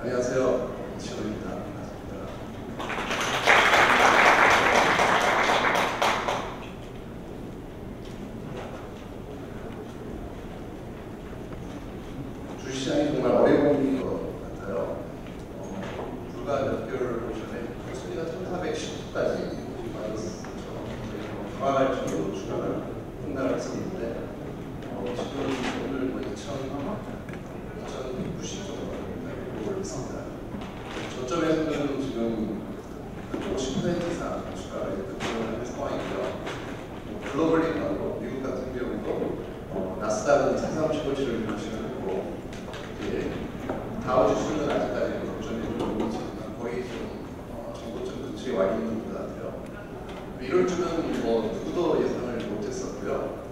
안녕하세요. 이시호입니다. 주시장이 정말 어려운 것 같아요. 불과 몇 개월 전에 코스피가 1410까지 빠졌었죠. 강화할 정도로 주가를 폭락을 했었는데 지금 오늘 뭐 2,190 정도 있습니다. 저점에서는 지금 50% 이상 주가가 급등을 한 상황이고요. 글로벌리 가고 미국 같은 경우도 나스닥은 430을 보시고 다우지수는 아직까지 저점이 좀 있지만 거의 좀 정고점 근처에 와 있는 것 같아요. 이럴 줄은 누구도 예상을 못했었고요.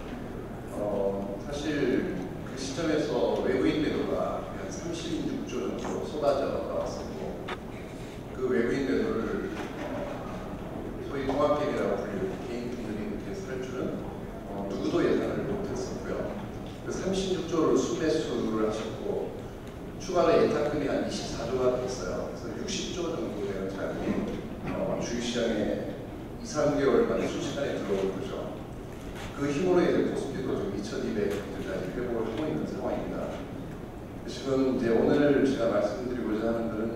사실 그 시점에서 외국인 매도가 한 36조 정도 쏟아져 나왔었고, 그 외국인 매도를 소위 통합개미라고 불리는 개인들이 이렇게 살 줄은 누구도 예상을 못했었고요. 그 36조를 순매수를 하셨고 추가로 예탁금이 한 24조가 됐어요. 그래서 60조 정도 되는 자금이 주식시장에 2, 3개월 만에 순식간에 들어온 거죠. 그 힘으로 이제 코스피도 좀 2,200까지 회복을 하고 있는 상황입니다. 지금 이제 오늘 제가 말씀드리고자 하는 것은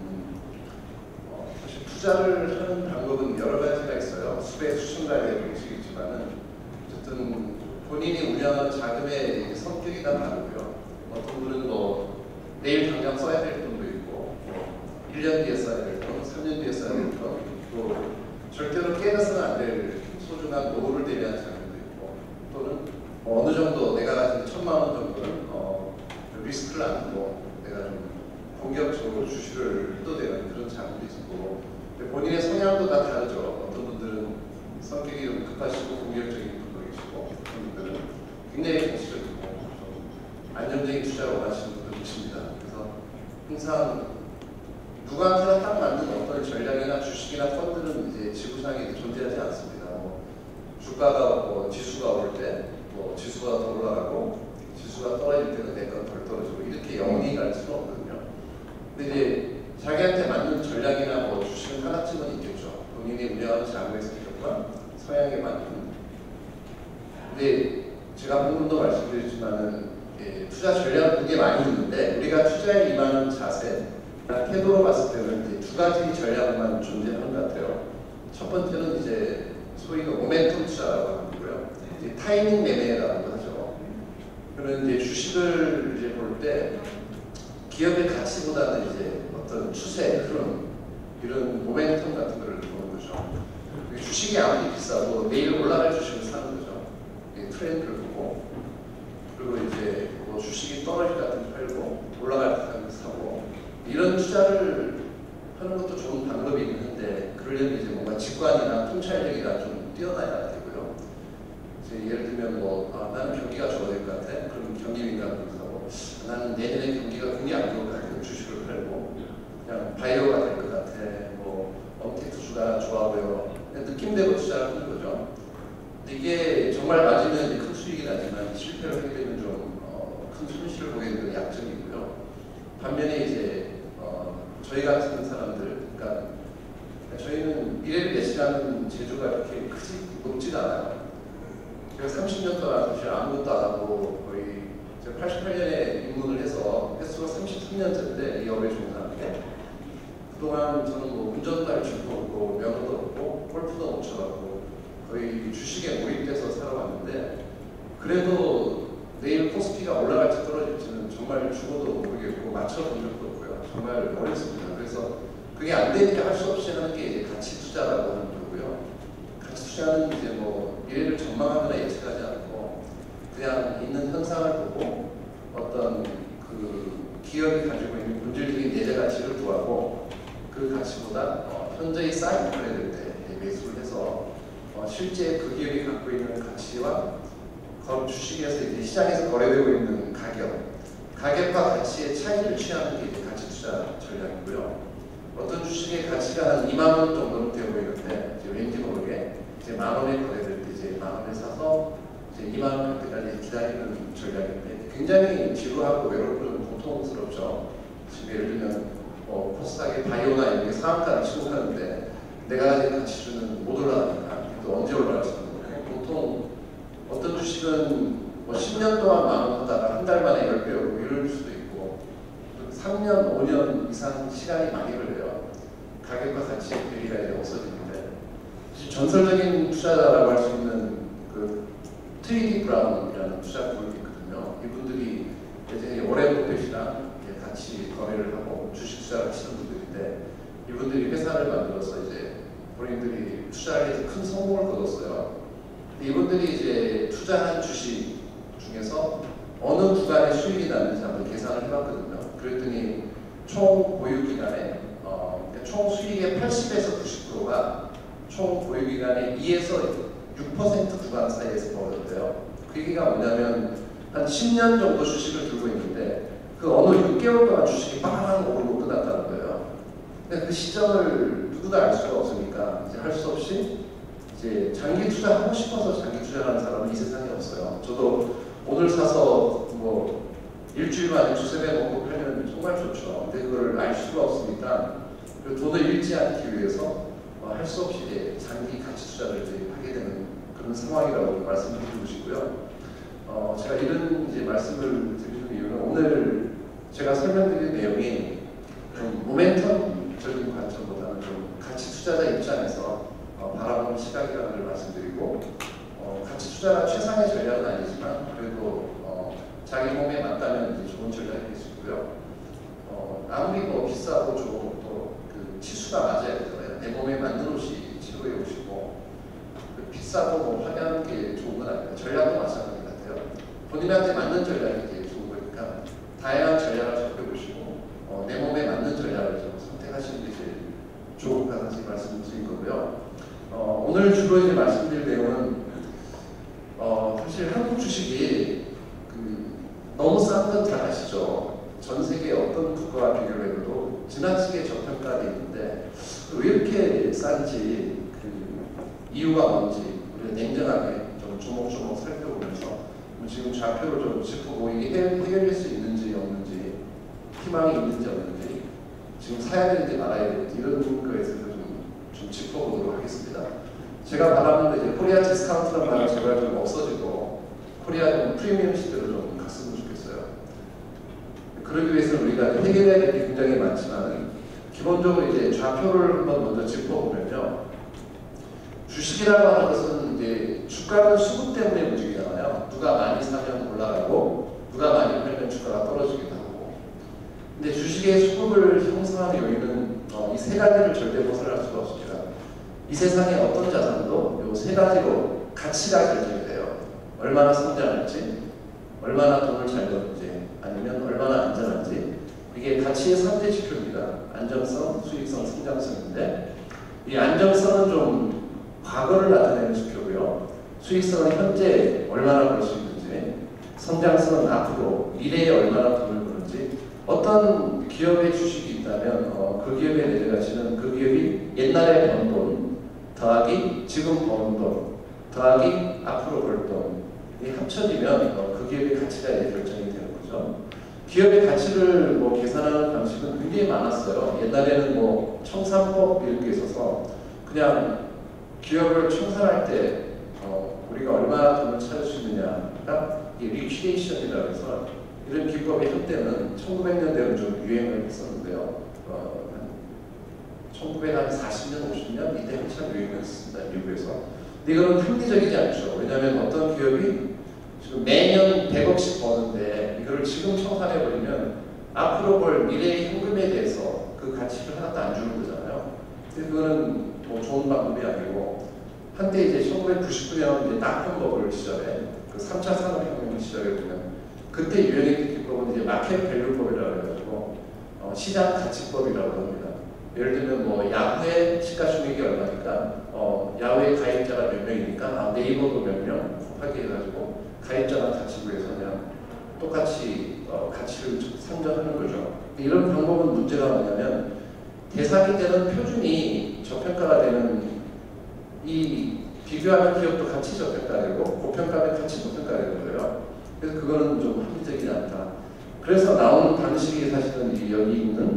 사실 투자를 하는 방법은 여러 가지가 있어요. 수백 수천 가지의 방식이 있지만은 어쨌든 본인이 운영하는 자금의 성격이 다 다르고요. 어떤 분은 내일 당장 써야 될 돈도 있고 1년 뒤에 써야 될 돈, 3년 뒤에 써야 될 돈, 또 절대로 깨어서는 안 될 소중한 노후를 대비한 자금도 있고, 또는 어느 정도 내가 가진 1,000만 원 정도는 리스크를 안고 내가 좀 공격적으로 주식을 해도되는 그런 자금도 있고, 본인의 성향도 다 다르죠. 어떤 분들은 성격이 좀 급하시고 공격적인 분도 계시고, 어떤 분들은 굉장히 보수적이고 좀 안정적인 투자를 원하시는 분도 계십니다. 그래서 항상 누구한테나 딱 맞는 어떤 전략이나 주식이나 펀드는 이제 지구상에 존재하지 않습니다. 주가가 지수가 오를 때 지수가 더 올라가고 지수가 떨어질 때는 내 건 덜 떨어지고 이렇게 영원히 갈 수는 없거든요. 근데 이제 자기한테 맞는 전략이나 주식은 하나쯤은 있겠죠. 본인이 운영하는 자금의 성격과 성향에 맞는. 근데 제가 방금도 말씀드렸지만은 투자 전략은 그게 많이 있는데 우리가 투자에 임하는 자세, 태도로 봤을 때는 이제 두 가지 전략만 존재하는 것 같아요. 첫 번째는 이제 소위 모멘텀 투자라고 하고요. 이제 타이밍 매매라고 하죠. 그런 이제 주식을 이제 볼 때 기업의 가치보다는 이제 어떤 추세, 흐름, 이런 모멘텀 같은 걸 보는 거죠. 주식이 아무리 비싸도 내일 올라갈 주식을 사는 거죠. 트렌드를 보고, 그리고 이제 주식이 떨어질 것 같은 거 팔고 올라갈 것 같은 거 사고, 이런 투자를 하는 것도 좋은 방법이긴 한데 그러려면 이제 뭔가 직관이나 통찰력이나 좀 뛰어나야 되고요. 이제 예를 들면 나는 경기가 좋아질 것 같아. 그럼 경기 민감을 사고, 나는 내년에 경기가 굉장히 안 좋을 것 같아. 주식을 팔고, 그냥 바이오가 될 것 같아. 엄텍스 주가 좋아 보여. 느낌대로 투자를 하는 거죠. 근데 이게 정말 맞으면 큰 수익이 나지만 실패를 하게 되면 좀 큰 손실을 보게 되는 약점이고요. 반면에 이제 저희 같은 사람들, 그러니까 저희는 미래를 예측하는 재주가 이렇게 높지가 않아요. 제가 30년 동안 사실 아무것도 안 하고 거의 제가 88년에 입문을 해서 횟수가 33년째인데 이 업에 종사하는데, 그동안 저는 운전도 할 줄도 없고 면허도 없고 골프도 못 쳐봤고 거의 주식에 몰입돼서 살아왔는데, 그래도 내일 코스피가 올라갈지 떨어질지는 정말 죽어도 모르겠고 맞춰본 적도 없고요. 정말 어렵습니다. 그래서 그게 안 되니까 할 수 없이 하는 게 이제 가치 투자라고 하는 거고요. 가치 투자는 이제 미래를 전망하거나 예측하지 않고 그냥 있는 현상을 보고 어떤 그 기업이 가지고 있는 본질적인 내재 가치를 구하고 그 가치보다 현저히 쌓인 거래될 때 매수를 해서 실제 그 기업이 갖고 있는 가치와 주식에서 이제 시장에서 거래되고 있는 가격과 가치의 차이를 취하는 게 이제 가치 투자 전략이고요. 어떤 주식의 가치가 한 2만 원 정도는 되어 보이는데 이제 왠지 모르게 이제 만 원에 거래될 때 이제 만 원에 사서 이제 2만 원 때까지 기다리는 전략인데 굉장히 지루하고 외롭고 고통스럽죠. 지금 예를 들면 코스닥의 바이오나 이렇게 상한가를 치고 가는데 내가 가진 가치주는 못 올라가니까 또 언제 올라갈지 모르겠어요. 보통 어떤 주식은 뭐 10년 동안 만원 하다가 한 달 만에 10배 오르고 이럴 수도 있고 3년, 5년 이상 시간이 많이 걸려요. 가격과 가치의 괴리가 이제 없어지는데 전설적인 투자자라고 할 수 있는 그 트리디 브라운이라는 투자 그룹이 있거든요. 이분들이 예전에 워렌 버핏이랑 같이 거래를 하고 주식 투자를 하시는 분들인데 이분들이 회사를 만들어서 이제 본인들이 투자를 해서 큰 성공을 거뒀어요. 이분들이 이제 투자한 주식 중에서 어느 구간에 수익이 나는지 한번 계산을 해봤거든요. 그랬더니 총 보유기간에 총 수익의 80에서 90%가 총 보유기간의 2에서 6% 구간 사이에서 벌어졌대요. 그 얘기가 뭐냐면 한 10년 정도 주식을 들고 있는데 그 어느 6개월 동안 주식이 빵 오르고 끝났다는 거예요. 근데 그 시점을 누구도 알 수가 없으니까 이제 할 수 없이 이제 장기 투자하고 싶어서 장기 투자하는 사람은 이 세상에 없어요. 저도 오늘 사서 뭐 일주일 만에 두세 배 먹고 팔면 정말 좋죠. 근데 그걸 알 수가 없으니까 그 돈을 잃지 않기 위해서 할 수 없이 이제 장기 가치 투자를 이제 하게 되는 그런 상황이라고 말씀을 드리고 싶고요. 제가 이런 이제 말씀을 드리는 이유는 오늘 제가 설명드린 내용이 좀 모멘텀적인 관점보다는 좀 가치 투자자 입장에서 바라보는 시각이라는 걸 말씀드리고 가치 투자가 최상의 전략은 아니지만 그래도 자기 몸에 맞다면 이제 좋은 전략이 될 수 있고요. 아무리 뭐 비싸고 좋고 또 그 치수가 맞아야 되잖아요. 내 몸에 맞는 옷이 치료의 옷이고 비싸고 뭐 화려한 게 좋은 건 아니에요. 전략도 마찬가지 같아요. 본인한테 맞는 전략이 되게 좋은 거니까 다양한 전략을 살펴보시고 내 몸에 맞는 전략을 좀 선택하시는 게 제일 좋은 것 같아서 말씀드린 거고요. 오늘 주로 이제 말씀드릴 내용은 사실 한국 주식이 너무 싼 건 잘 아시죠? 전 세계 어떤 국가와 비교를 해도 지나치게 저평가되어 있는데 왜 이렇게 싼지 이유가 뭔지 우리가 냉정하게 좀 조목조목 살펴보면서 지금 좌표를 좀 짚고 이게 해결될 수 있는지 없는지 희망이 있는지 없는지 지금 사야 되는지 말아야 되는지 이런 거에 대해서 좀 짚어보도록 하겠습니다. 제가 바라는 이제 코리아 디스카운트라는 말이 제발 좀 없어지고 코리아 좀 프리미엄 시대로 좀 갔으면 좋겠어요. 그러기 위해서는 우리가 해결해야 될 게 굉장히 많지만 기본적으로 이제 좌표를 한번 먼저 짚어보면요. 주식이라고 하는 것은 이제 주가는 수급 때문에 움직이잖아요. 누가 많이 사면 올라가고 누가 많이 팔면 주가가 떨어지기도 하고. 근데 주식의 수급을 형성하는 요인은 이 세 가지를 절대 벗어날 수가 없습니다. 이 세상의 어떤 자산도 이 세 가지로 가치가 결정이 돼요. 얼마나 성장할지, 얼마나 돈을 잘 버는지, 아니면 얼마나 안전한지. 이게 가치의 3대 지표입니다. 안정성, 수익성, 성장성인데 이 안정성은 좀 과거를 나타내는 지표고요. 수익성은 현재 얼마나 벌 수 있는지, 성장성은 앞으로 미래에 얼마나 돈을 버는지. 어떤 기업의 주식이 있다면 그 기업의 내재 가치는 그 기업이 옛날에 번 돈 더하기 지금 버는 돈 더하기 앞으로 벌 돈이 합쳐지면 그 기업의 가치가 이제 결정이 되는 거죠. 기업의 가치를 뭐 계산하는 방식은 굉장히 많았어요. 옛날에는 뭐 청산법 이런 게 있어서 그냥 기업을 청산할 때 우리가 얼마나 돈을 찾을 수 있느냐가 리퀴데이션이라고 해서 이런 기법이 한때는 1900년대는 좀 유행을 했었는데요. 1940년, 50년 이때 한참 유행했습니다. 미국에서. 근데 이거는 합리적이지 않죠. 왜냐하면 어떤 기업이 지금 매년 100억씩 버는데 이거를 지금 청산해버리면 앞으로 벌 미래의 현금에 대해서 그 가치를 하나도 안 주는 거잖아요. 근데 그거는 뭐 좋은 방법이 아니고 한때 이제 1999년 이제 닷컴 버블 시절에 그 3차 산업혁명 시절에 보면 그때 유행했던 기법은 이제 마켓 밸류법이라고 해가지고 시장 가치법이라고 합니다. 예를 들면 뭐 야후의 시가총액이 얼마니까 야후의 가입자가 몇 명이니까 네이버도 몇 명 곱하기 해가지고 가입자랑 같이 구해서 그냥 똑같이 가치를 산정하는 거죠. 이런 방법은 문제가 뭐냐면 대상이 되는 표준이 저평가가 되는 이 비교하는 기업도 같이 저평가되고 고평가면 같이 고평가되는 거예요. 그래서 그거는 좀 합리적이지 않다. 그래서 나오는 방식이 사실은 여기 있는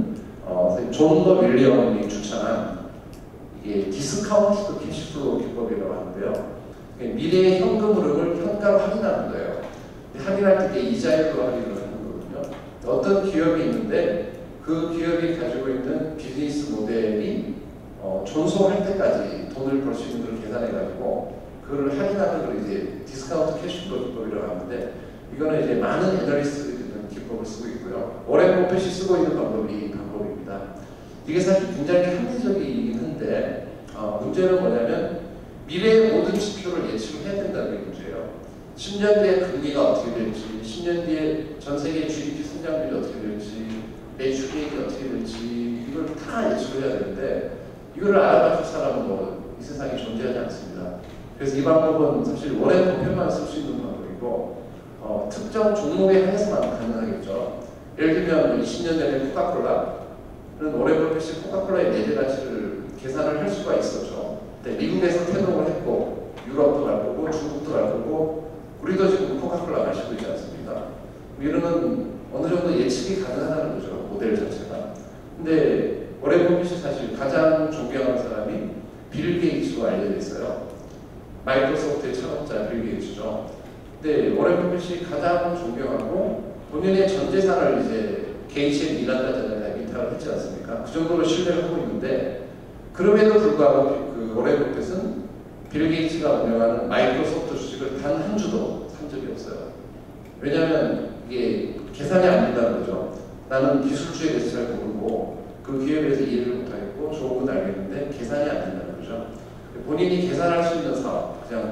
존 더 윌리엄이 추천한 이게 디스카운트 캐시플로우 기법이라고 하는데요. 미래의 현금 흐름을 현가로 할인하는 거예요. 할인할 때 이자율로 할인을 하는 거거든요. 어떤 기업이 있는데 그 기업이 가지고 있는 비즈니스 모델이 존속할 때까지 돈을 벌 수 있는 걸 계산해가지고 그걸 할인하는 걸 이제 디스카운트 캐시플로우 기법이라고 하는데 이거는 이제 많은 애널리스트들이 기법을 쓰고 있고요. 워렌 버핏이 쓰고 있는 방법이 이 방법입니다. 이게 사실 굉장히 합리적이긴 한데 문제는 뭐냐면 미래의 모든 지표를 예측을 해야 된다는 게 문제예요. 10년 뒤에 금리가 어떻게 될지, 10년 뒤에 전 세계 GDP 성장률이 어떻게 될지, 매출액이 어떻게 될지 이걸 다 예측을 해야 되는데 이거를 알아맞힐 사람은 이 세상에 존재하지 않습니다. 그래서 이 방법은 사실 워렌 버핏만 쓸 수 있는 방법이고 특정 종목에 한해서만 가능하겠죠. 예를 들면 20년 전에 코카콜라는 워렌 버핏이 코카콜라의 내재 가치를 계산을 할 수가 있었죠. 근데 미국에서 태동을 했고 유럽도 갈 거고 중국도 갈 거고 우리도 지금 코카콜라 마시고 있지 않습니까? 이러면 어느 정도 예측이 가능하다는 거죠. 모델 자체가. 근데 워렌 버핏이 사실 가장 존경하는 사람이 빌 게이츠로 알려져 있어요. 마이크로소프트의 창업자 빌 게이츠죠. 근데 워렌 버핏이 가장 존경하고 본인의 전 재산을 이제 게이츠에 일한다잖아요. 위탁을 했지 않습니까? 그 정도로 신뢰를 하고 있는데 그럼에도 불구하고 그 워렌 버핏은 빌 게이츠가 운영하는 마이크로소프트 주식을 단 한 주도 산 적이 없어요. 왜냐하면 이게 계산이 안 된다는 거죠. 나는 기술주에 대해서 잘 모르고 그 기업에 대해서 이해를 못하겠고 좋은 건 알겠는데 계산이 안 된다는 거죠. 본인이 계산할 수 있는 사업, 그냥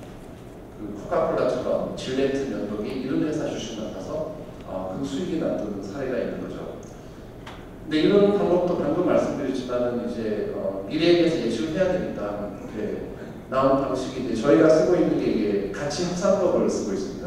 그 코카콜라처럼 질레트, 면도기 이런 회사 주식만 사서 그 수익이 났던 사례가 있는 거죠. 근데 이런 방법도 방금 말씀드렸지만은 이제 미래에 대해서 예측을 해야 되니까 이렇게 나온 방식이 이제 저희가 쓰고 있는 게 이게 가치 합산법을 쓰고 있습니다.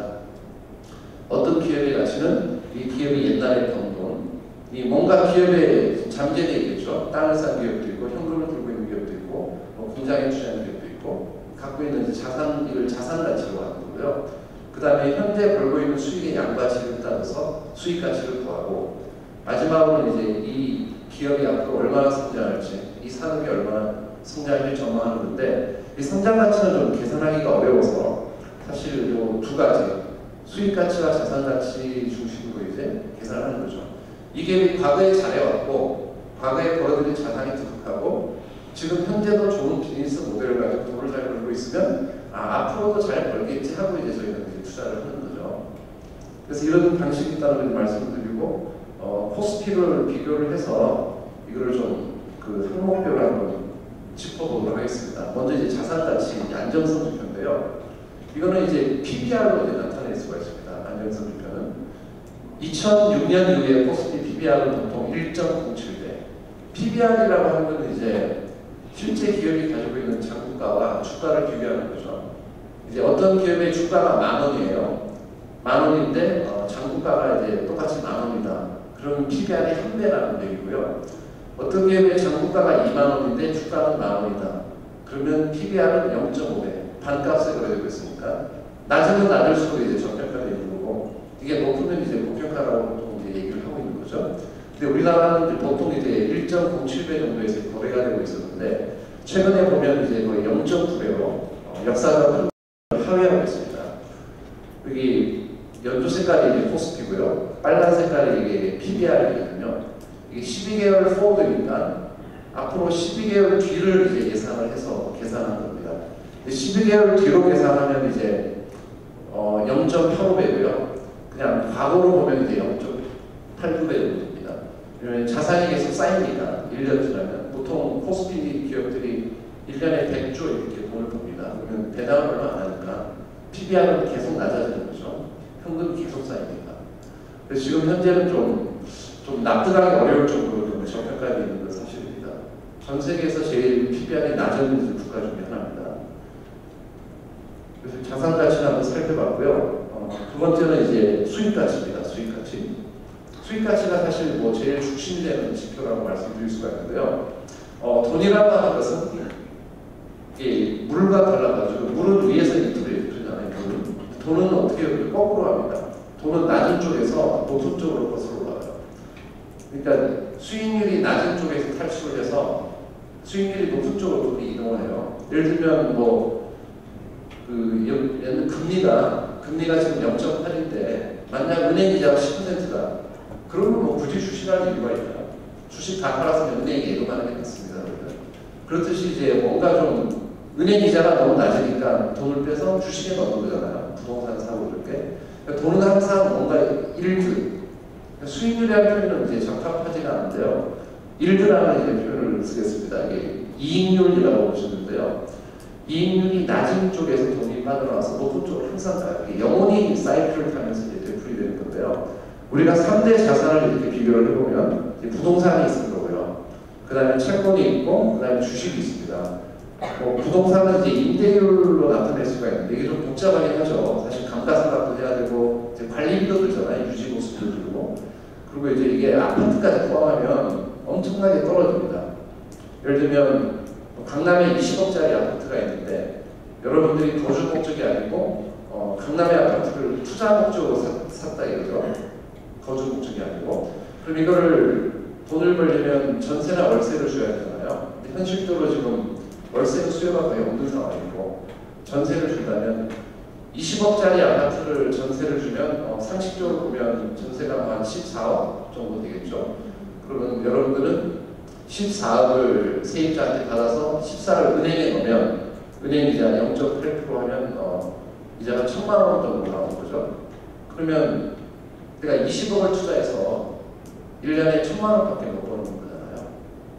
어떤 기업의 가치는 이 기업이 옛날에 번 돈, 이 뭔가 기업에 잠재되어 있겠죠. 땅을 산 기업도 있고 현금을 들고 있는 기업도 있고 공장에 투자하는 기업도 있고 갖고 있는 자산, 이걸 자산 가치로 하는 거고요. 그 다음에 현재 벌고 있는 수익의 양가치를 따져서 수익 가치를 구하고 마지막으로 이제 이 기업이 앞으로 얼마나 성장할지, 이 산업이 얼마나 성장할지 전망하는 건데 이 성장 가치는 좀 계산하기가 어려워서 사실 이 두 가지 수익 가치와 자산 가치 중심으로 이제 계산하는 거죠. 이 기업이 과거에 잘해왔고 과거에 벌어들인 자산이 두둑하고 지금 현재도 좋은 비즈니스 모델을 가지고 돈을 잘 벌고 있으면 앞으로도 잘 벌겠지 하고 이제 저희는 이제 투자를 하는 거죠. 그래서 이런 방식이 있다는 걸 말씀을 드리고 코스피를 비교를 해서 이거를 좀 그 항목별로 한번 짚어보도록 하겠습니다. 먼저 이제 자산가치 안정성 지표인데요. 이거는 이제 PBR로 이제 나타낼 수가 있습니다. 안정성 지표는 2006년 이후에 코스피 PBR은 보통 1.07배. PBR이라고 하는 건 이제 실제 기업이 가지고 있는 장부가와 주가를 비교하는 거죠. 이제 어떤 기업의 주가가 10,000원이에요. 10,000원인데 장부가가 이제 똑같이 10,000원이다. 그럼 PBR이 1배라는 얘기고요. 어떤 기업의 장부가가 20,000원인데 주가는 10,000원이다. 그러면 PBR은 0.5배. 반값에 거래되고 있으니까 낮으면 낮을수록 이제 저평가가 있는 거고 이게 높으면 이제 고평가라고 보통 이제 얘기를 하고 있는 거죠. 근데 우리나라는 이제 보통 이제 1.07배 정도에서 거래가 되고 있었는데 최근에 보면 이제 거의 0.9배로 역사적으로 하회하고 있습니다. 여기 연두 색깔이 이제 코스피고요. 빨간 색깔이 이게 PBR이거든요. 이게 12개월 포워드니까 앞으로 12개월 뒤를 이제 예상을 해서 계산한 겁니다. 12개월 뒤로 계산하면 이제 0.85배고요. 그냥 과거로 보면 이제 0.89배 정도 됩니다. 왜냐면 자산이 계속 쌓이니까 1년 지나면 보통 코스피 기업들이 1년에 100조 이렇게 돈을 법니다. 그러면 배당을 얼마 안 하니까 PBR은 계속 낮아지는 거죠. 현금이 계속 쌓이니까. 그래서 지금 현재는 좀 납득하기 어려울 정도로 좀 저평가되어 있는 건 사실입니다. 전 세계에서 제일 PBR이 낮은 국가 중에 하나입니다. 그래서 자산 가치를 한번 살펴봤고요. 두 번째는 이제 수익 가치입니다. 수익 가치. 수익 가치가 사실 뭐 제일 중심되는 지표라고 말씀드릴 수가 있는데요. 돈이라고 하는 것은 이게 물과 달라가지고 물은 위에서 밑으로 흐르잖아요. 돈은 어떻게 거꾸로 합니다. 돈은 낮은 쪽에서 높은 쪽으로 거슬러 올라가요. 그러니까 수익률이 낮은 쪽에서 탈출을 해서 수익률이 높은 쪽으로 돈이 이동을 해요. 예를 들면 금리가 지금 0.8인데 만약 은행 이자가 10%다. 그러면 뭐 굳이 주식할 이유가 있나요? 주식 다 팔아서 은행에 예금하는 게 낫습니다. 그렇듯이 이제 뭔가 좀 은행 이자가 너무 낮으니까 돈을 빼서 주식에 넣는 거잖아요. 부동산 사고 그럴 때. 그러니까 돈은 항상 뭔가 수익률이라는 표현은 이제 적합하지가 않은데요. 일드라는 이제 표현을 쓰겠습니다. 이게 이익률이라고 보시는데요. 이익률이 낮은 쪽에서 돈이 빠져나와서 높은 쪽으로 항상 가요. 영원히 사이클을 타면서 이제 되풀이되는 건데요. 우리가 3대 자산을 이렇게 비교를 해보면 부동산이 있을 거고요. 그 다음에 채권이 있고, 그 다음에 주식이 있습니다. 부동산은 이제 임대료로 나타낼 수가 있는데 이게 좀 복잡하긴 하죠. 사실 감가상각도 해야 되고 이제 관리비도 들잖아요. 유지보수도 들고. 그리고 이제 이게 아파트까지 포함하면 엄청나게 떨어집니다. 예를 들면 강남에 20억짜리 아파트가 있는데 여러분들이 거주 목적이 아니고 강남의 아파트를 투자 목적으로 샀다 이거죠. 거주 목적이 아니고. 그럼 이거를 돈을 벌려면 전세나 월세를 줘야 되잖아요. 근데 현실적으로 지금 월세는 수요가 거의 없는 상황이고 전세를 준다면 20억짜리 아파트를 전세를 주면 상식적으로 보면 전세가 한 14억 정도 되겠죠. 그러면 여러분들은 14억을 세입자한테 받아서 14를 은행에 넣으면 은행 이자 0.8% 하면 이자가 1,000만 원 정도 나오는 거죠. 그러면 내가 20억을 투자해서 1년에 1,000만 원밖에 못 버는 거잖아요.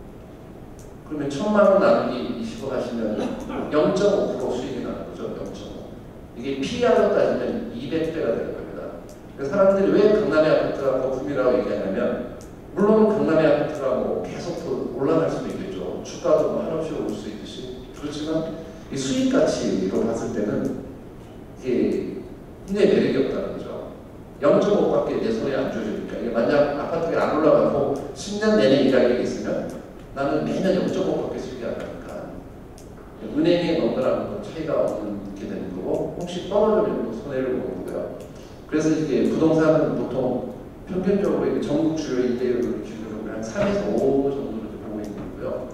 그러면 1,000만 원 나누기 20억 하시면 0.5% 수익이 나는 거죠. 0.5. 이게 PR로 따지면 200배가 되는 겁니다. 그래서 사람들이 왜 강남의 아파트가 거품이라고 얘기하냐면 물론 강남의 아파트가 뭐 계속 더 올라갈 수도 있겠죠. 주가도 뭐 한없이 오를 수 있듯이. 그렇지만 이 수익 가치로 봤을 때는 이게 굉장히 매력이 없다는 거죠. 0.5밖에 내 손에 안 줘주니까. 이게 만약 아파트가 안 올라가고 10년 내내 이 가격이 있으면 나는 매년 0.5밖에 수익이 안 나니까 은행에 넣은 거랑 차이가 없는 게 되는 거고 혹시 떨어지면 또 손해를 보는 거고요. 그래서 이게 부동산은 보통 평균적으로 전국 주요 임대료를 기준으로 보면 한 3에서 5 정도를 보고 있는 거고요.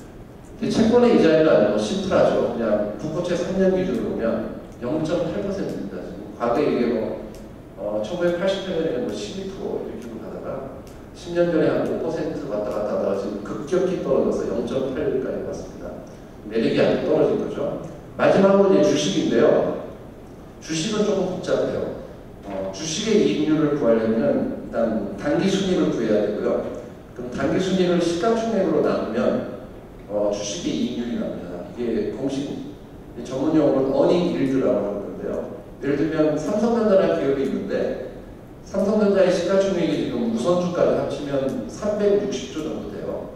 채권의 이자율은 아니고 심플하죠. 그냥 국고채 3년 기준으로 보면 0.8%입니다. 지금 과거에 이게 1980년에는 12% 이렇게 가다가 10년 전에 한 5% 왔다 갔다 하다가 지금 급격히 떨어져서 0.8까지 왔습니다. 매력이 아주 떨어진 거죠. 마지막으로 이제 주식인데요. 주식은 조금 복잡해요. 주식의 이익률을 구하려면 일단 단기 순이익을 구해야 되고요. 그럼 단기 순이익을 시가총액으로 나누면 주식의 이익률이 납니다. 이게 공식 전문 용어로 어닝 일드라고 하는 건데요. 예를 들면 삼성전자라는 기업이 있는데 삼성전자의 시가총액이 지금 우선주까지 합치면 360조 정도 돼요.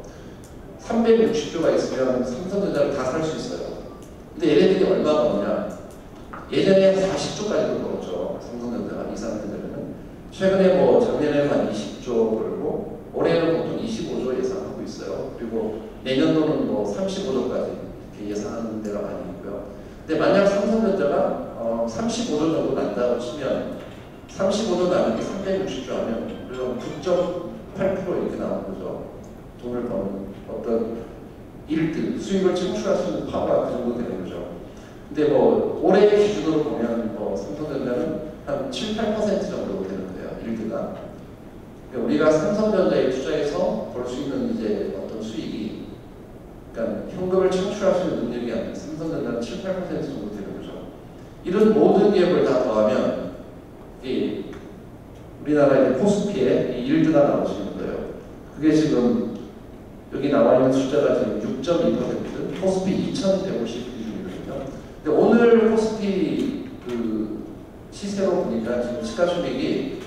360조가 있으면 삼성전자를 다 살 수 있어요. 근데 얘네들이 얼마가 없냐? 예전에 40조까지도 벌었죠. 삼성전자가 이상전자는 최근에 뭐 작년에는 한 20조 벌고 올해는 보통 25조 예상하고 있어요. 그리고 내년도는 뭐 35조까지 이렇게 예상하는 데가 많이 있고요. 근데 만약 삼성전자가 35조 정도 난다고 치면 35조 나누기 360조 하면 그래서 9.8% 이렇게 나오는 거죠. 돈을 버는 어떤 일들 수익을 창출할 수 있는 파워가 그 정도 되는 거죠. 근데 뭐 올해 기준으로 보면 뭐 삼성전자는 한 7, 8% 정도 되는 거예요. 일드가. 그러니까 우리가 삼성전자에 투자해서 벌 수 있는 이제 어떤 수익이 그러니까 현금을 창출할 수 있는 능력이 아니라 삼성전자는 7, 8% 정도 되는 거죠. 이런 모든 기업을 다 더하면 이 우리나라의 코스피에 이 일드가 나오시는 거예요. 그게 지금 여기 나와 있는 숫자가 지금 6.2%, 코스피 2150 기준이거든요. 근데 오늘 코스피 그 시세로 보니까 지금 시가총액이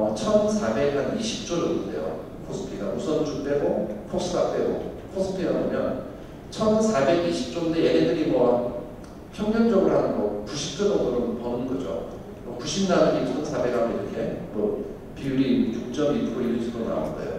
1,420조 정도 돼요. 코스피가 우선주 빼고 코스닥 빼고 코스피가 나오면 1,420조인데 얘네들이 뭐 평균적으로 한 뭐 90조 정도는 버는 거죠. 90 나누기 1,400 하면 이렇게 뭐 비율이 6.2% 이런 식으로 나온 거예요.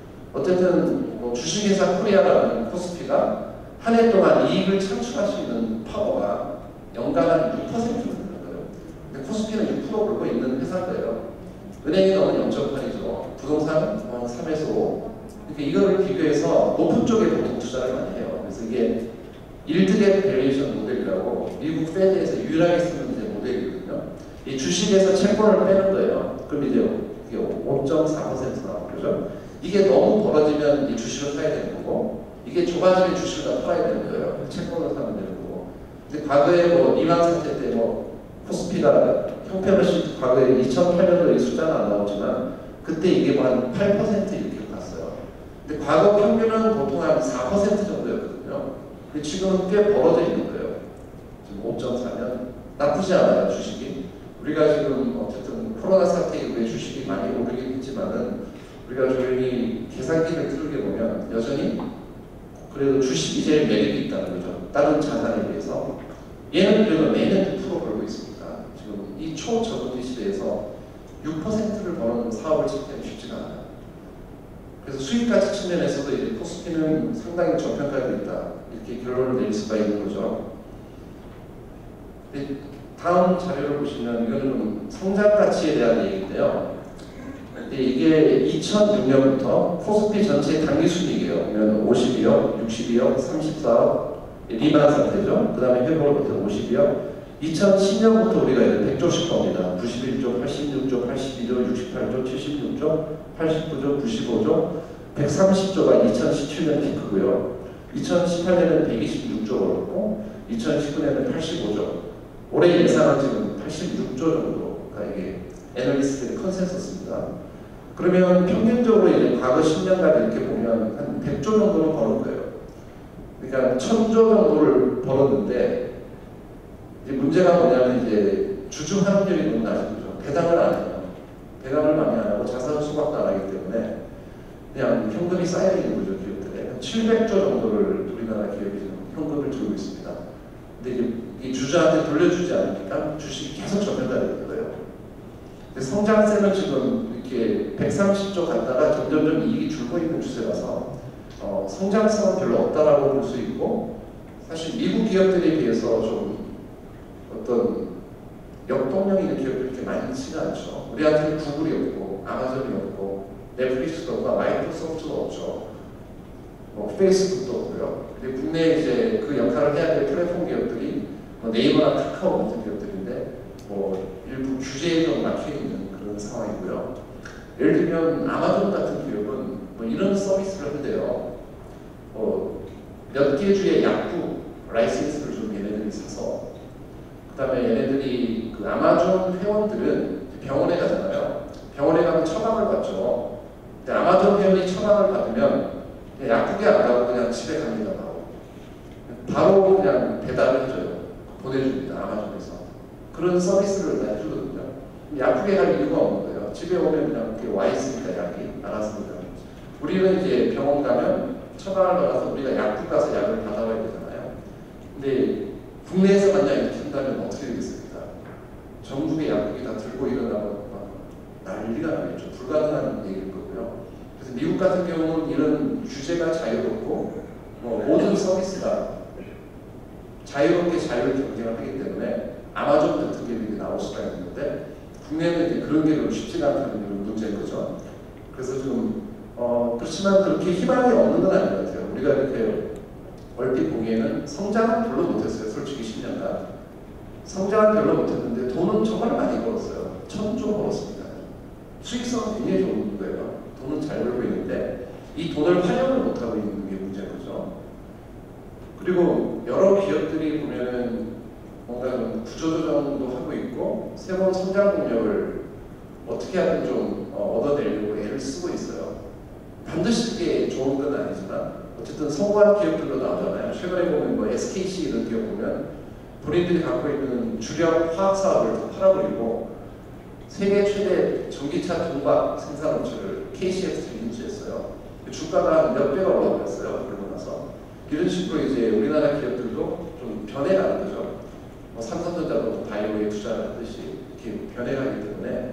어쨌든 뭐 주식회사 코리아라는 코스피가 한 해 동안 이익을 창출할 수 있는 파워가 연간 한 6%는 되는 거예요. 근데 코스피는 6% 벌고 있는 회사인데요. 은행이 너무 0.8이죠. 부동산 3에서 5. 그러니까 이거를 비교해서 높은 쪽에 보통 투자를 많이 해요. 그래서 이게 일드갭 밸류에이션 모델이라고 미국 페드에서 유일하게 쓰는 이제 모델이거든요. 이 주식에서 채권을 빼는 거예요. 그럼 이제 이게 5.4% 나오죠. 이게 너무 벌어지면 이 주식을 사야 되는 거고, 이게 좁아지면 주식을 다 팔아야 되는 거예요. 채권을 사면 되는 거고. 근데 과거에 뭐 리만 사태 때 뭐 코스피가 형편없이 과거에 2008년도에 이 숫자는 안 나오지만 그때 이게 뭐 한 8% 이렇게 갔어요. 근데 과거 평균은 보통 한 4% 정도였거든요. 근데 지금은 꽤 벌어져 있는 거예요. 지금 5.4면 나쁘지 않아요, 주식이. 우리가 지금 어쨌든 코로나 사태 이후에 주식이 많이 오르긴 했지만은 우리가 조용히 계산기를 틀게 보면 여전히 그래도 주식이 제일 매력이 있다는 거죠. 다른 자산에 비해서. 얘는 그래도 매년 9% 벌고 있습니다. 지금 이 초저금리 시대에서 6%를 버는 사업을 찾기는 쉽지가 않아요. 그래서 수익가치 측면에서도 이제 코스피는 상당히 저평가되어 있다. 이렇게 결론을 내릴 수가 있는 거죠. 다음 자료를 보시면 이거는 성장가치에 대한 얘기인데요. 이게 2006년부터 코스피 전체 당기순이익이에요. 그러면 52억, 62억, 34억, 리만 사태죠. 그 다음에 회복을 못해서 52억. 2010년부터 우리가 이제 100조씩 겁니다. 91조, 86조, 82조, 68조, 76조, 89조, 95조, 130조가 2017년 피크고요. 2018년에는 126조 벌었고, 2019년에는 85조. 올해 예상은 지금 86조 정도가 이게 애널리스트의 컨센서스입니다. 그러면 평균적으로 이제 과거 10년간 이렇게 보면 한 100조 정도는 버는 거예요. 그러니까 1000조 정도를 벌었는데 이제 문제가 뭐냐면 이제 주주 환원율이 너무 낮은 거죠. 배당을 안 해요. 배당을 많이 안 하고 자산 수박도 안 하기 때문에 그냥 현금이 쌓여 있는 거죠, 기업들에. 700조 정도를 우리나라 기업이 지금 현금을 들고 있습니다. 근데 이제 이 주주한테 돌려주지 않으니까 주식이 계속 저평가되는 거예요. 근데 성장세는 지금 이렇게 130조 갔다가 점점점 이익이 줄고 있는 추세라서 성장성은 별로 없다라고 볼 수 있고, 사실 미국 기업들에 비해서 좀 어떤 역동력 있는 기업들이 이렇게 많지가 않죠. 우리한테는 구글이 없고 아마존이 없고 넷플릭스도 없고 마이크로소프트도 없죠. 뭐 페이스북도 없고요. 근데 국내에 이제 그 역할을 해야 될 플랫폼 기업들이 뭐 네이버나 카카오 같은 기업들인데 뭐 일부 규제에 좀 막혀 있는 그런 상황이고요. 예를 들면 아마존 같은 기업은 뭐 이런 서비스를 한대요. 몇 개 주의 약국 라이센스를 좀 얘네들이 사서, 그 다음에 얘네들이 그 아마존 회원들은 병원에 가잖아요. 병원에 가면 처방을 받죠. 근데 아마존 회원이 처방을 받으면 약국에 안 가고 그냥 집에 갑니다. 바로 그냥 배달을 해줘요. 보내줍니다. 아마존에서. 그런 서비스를 다 해주거든요. 약국에 갈 이유가 없는 거예요. 집에 오면 그냥 이렇게 와 있으니까 약이 알아서 그냥. 우리는 이제 병원 가면 처방을 받아서 우리가 약국 가서 약을 받아와야 되잖아요. 근데 국내에서 만약 이렇게 한다면 어떻게 되겠습니까? 전국의 약국이 다 들고 일어나고 난리가 나겠죠. 불가능한 얘기일 거고요. 그래서 미국 같은 경우는 이런 규제가 자유롭고 모든 서비스가 자유롭게 자율 경쟁을 하기 때문에 아마존 같은 기업이 나올 수가 있는데, 국내는 이제 그런 게 좀 쉽지가 않다는 문제인 거죠. 그래서 좀 그렇지만 그렇게 희망이 없는 건 아닌 것 같아요. 우리가 이렇게 얼핏 보기에는 성장은 별로 못했어요. 솔직히 10년간 성장은 별로 못했는데 돈은 정말 많이 벌었어요. 1000조 벌었습니다. 수익성은 굉장히 좋은 거예요. 돈은 잘 벌고 있는데 이 돈을 활용을 못하고 있는 게 문제인 거죠. 그리고 여러 기업들이 보면은 뭔가 구조조정도 하고 있고 새로운 성장 동력을 어떻게 하든 좀 얻어내려고 애를 쓰고 있어요. 반드시 그게 좋은 건 아니지만 어쨌든 성공한 기업들도 나오잖아요. 최근에 보면 뭐 SKC 이런 기업 보면 본인들이 갖고 있는 주력 화학 사업을 다 팔아버리고 세계 최대 전기차 동박 생산업체를 KCX를 인수했어요. 주가가 몇 배가 올라갔어요. 그러고 나서 이런 식으로 이제 우리나라 기업들도 좀 변해가는 거죠. 삼성전자도 바이오에 투자를 하듯이 이렇게 변해가기 때문에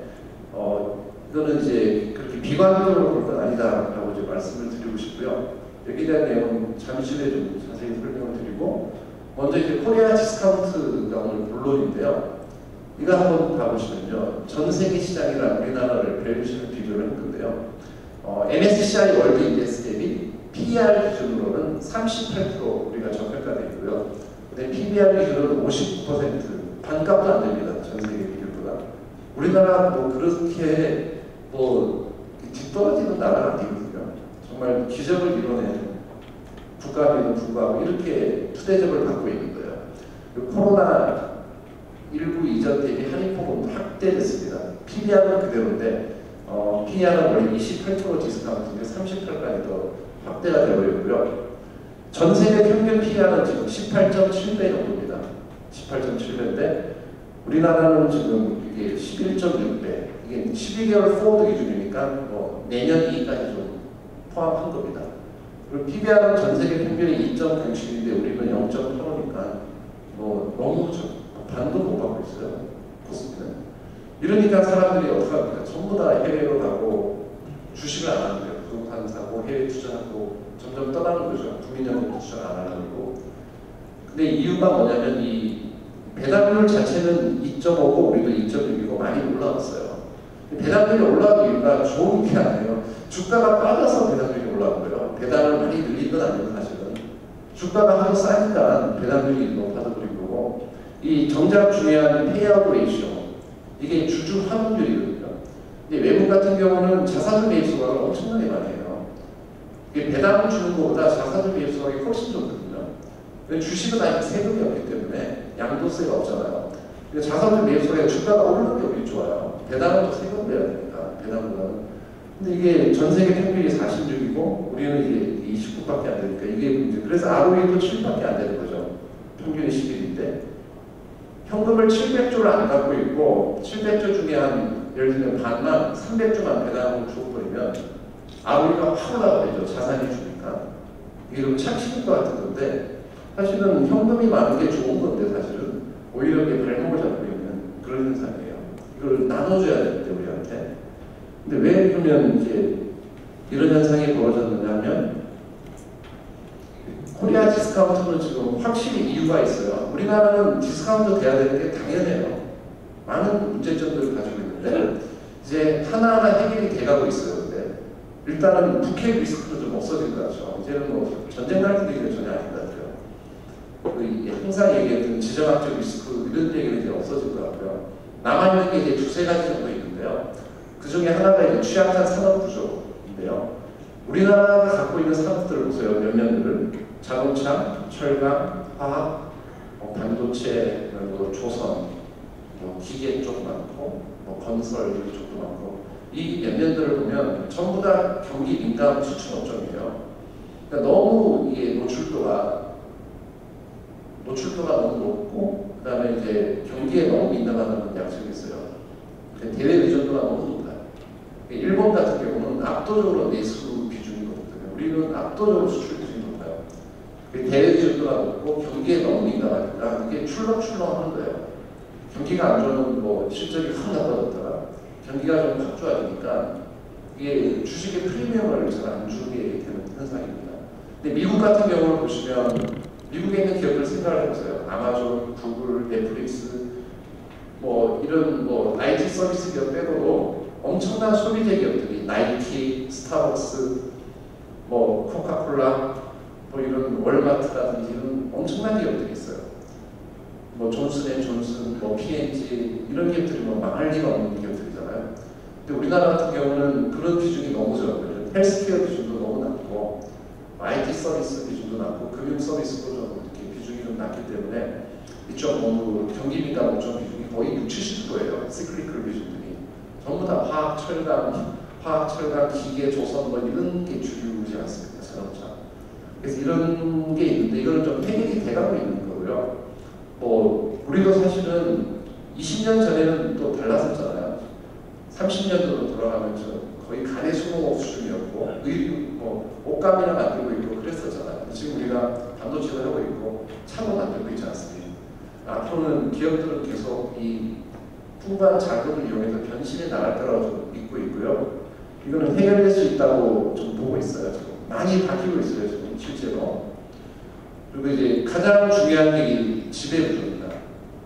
이거는 이제 그렇게 비관적으로 볼 건 아니다라고 이제 말씀을 드리고 싶고요. 여기에 대한 내용은 잠시 후에 좀 자세히 설명을 드리고, 먼저 이제 코리아 디스카운트가 오늘 본론인데요. 이거 한번 봐보시면요. 전 세계 시장이랑 우리나라를 밸류션을 비교를 한 건데요. MSCI 월드 인덱스 대비 PER 기준으로는 38% 우리가 저평가되어 있고요. 근데 PBR 기준으로는 59%, 반값도 안 됩니다. 전 세계 비율보다. 우리나라 뭐 그렇게 뭐 뒤떨어지는 나라가 아니거든요. 정말 기적을 이뤄낸 국가임에도 불구하고 이렇게 푸대접을 받고 있는 거예요. 코로나19 이전 대비 한입폭은 확대됐습니다. PBR은 그대로인데 PER은 원래 28% 디스카운트인데 38까지 더 확대가 되어버리고요. 전 세계 평균 PER은 지금 18.7배 정도입니다. 18.7배인데 우리나라는 지금 이게 11.6배, 이게 12개월 포워드 기준이니까 뭐 내년 2까지 좀 포함한 겁니다. 그리고 PBR은 전 세계 평균이 2.07인데 우리는 0.85니까 뭐 너무 반도 못 받고 있어요. 코스피는. 이러니까 사람들이 어떻게 합니까? 전부 다 해외로 가고 주식을 안 하는 거예요. 부동산 사고 해외 투자하고 점점 떠나는 거죠. 국민연금 투자 안 하는 거고. 근데 이유가 뭐냐면 이 배당률 자체는 2.5고 우리도 2.6이고 많이 올라왔어요. 배당률이 올라간 이유가 좋은 게 아니에요. 주가가 빠져서 배당률이 올라간 거예요. 배당을 많이 늘린 건 아니고 사실은. 주가가 하도 싸니까 배당률이 높아져 버린 거고, 이 정작 중요한 페이아웃 레이시오, 이게 주주 환원율이거든요. 근데 외국 같은 경우는 자사주 매입 수가 엄청나게 많이 해요. 이게 배당을 주는 것보다 자사주 매입 수가 훨씬 좋거든요. 주식은 아직 세금이 없기 때문에 양도세가 없잖아요. 자사주 매입 수가 주가가 오르는 게 우리 좋아요. 배당은 또 세금 내야 되니까, 배당보다는. 근데 이게 전 세계 평균이 46이고 우리는 이제 29밖에 안 되니까 이게 문제. 그래서 ROE도 7밖에 안 되는 거죠. 평균이 11인데 현금을 700조를 안 갖고 있고 700조 중에 한 예를 들면 반만 300조만 배당을 줘버리면 ROE가 확 올라가죠. 자산이 주니까. 이게 좀 착취인 것 같은 건데 사실은 현금이 많은 게 좋은 건데 사실은 오히려 이게 발목을 잡고 있는 그런 현상이에요. 이걸 나눠줘야 되는데 우리한테. 근데 왜 그러면 이제 이런 현상이 벌어졌느냐 하면 코리아 디스카운트는 지금 확실히 이유가 있어요. 우리나라는 디스카운트 돼야 되는 게 당연해요. 많은 문제점들을 가지고 있는데 이제 하나하나 해결이 돼가고 있어요. 근데 일단은 북핵 리스크도 좀 없어진 것 같죠. 이제는 뭐 전쟁 날 분위기가 전혀 아닌 것 같아요. 항상 얘기했던 지정학적 리스크 이런 얘기는 이제 없어질 것 같고요. 남아있는 게 이제 두세 가지 정도 있는데요. 그 중에 하나가 이제 취약한 산업 구조인데요. 우리나라가 갖고 있는 산업들을 보세요. 면면들을 자동차, 철강, 화학, 반도체, 조선, 기계 쪽 많고, 건설 이런 쪽도 많고, 이 면면들을 보면 전부 다 경기 민감 수출 업종이에요. 그러니까 너무 이게 노출도가 너무 높고, 그 다음에 이제 경기에 너무 민감하다는 약속이 있어요. 대외 의존도가 너무 높아요. 일본 같은 경우는 압도적으로 내수 비중이 높거든요. 우리는 압도적으로 수출 비중이 높아요. 대외 의존도가 높고 경기에 너무 민감하니까 이게 출렁출렁 하는 거예요. 경기가 안 좋으면 뭐 실적이 확 나빠졌다가 경기가 좀 확 좋아지니까 이게 주식의 프리미엄을 잘 안 주게 되는 현상입니다. 근데 미국 같은 경우를 보시면 미국에 있는 기업들 생각을 해보세요. 아마존, 구글, 넷플릭스, 뭐 이런 뭐 IT 서비스 기업 빼고도 엄청난 소비재 기업들이 나이키, 스타벅스, 뭐 코카콜라, 뭐 이런 월마트라든지 이런 엄청난 기업들이 있어요. 뭐 존슨앤존슨, 뭐 P&G 이런 기업들이 뭐 망할 리가 없는 기업들이잖아요. 근데 우리나라 같은 경우는 그런 비중이 너무 적어요. 헬스케어 비중도 너무 낮고, IT 서비스 비중도 낮고, 금융 서비스도 좀 이렇게 비중이 좀 낮기 때문에 이쪽 뭐 경기 민감 업종 비중이 거의 60~70%예요. 시클리컬 비중들이 전부 다 화학, 철강, 기계, 조선 뭐 이런 게 주류지 않습니까? 자동차. 그래서 이런 게 있는데 이거는 좀 해결이 돼가고 있는 거고요. 뭐 우리도 사실은 20년 전에는 또 달랐었잖아요. 30년도로 돌아가면서 거의 간의 수공업 수준이었고 뭐 옷감이나 만들고 있고 그랬었잖아요. 지금 우리가 반도체를 하고 있고 차도 만들고 있지 않습니까? 앞으로는 기업들은 계속 이 풍부한 자금을 이용해서 변신해 나갈 거라고 좀 믿고 있고요. 이거는 해결될 수 있다고 좀 보고 있어요. 지금 많이 바뀌고 있어요. 지금 실제로. 그리고 이제 가장 중요한 게 지배 구조입니다.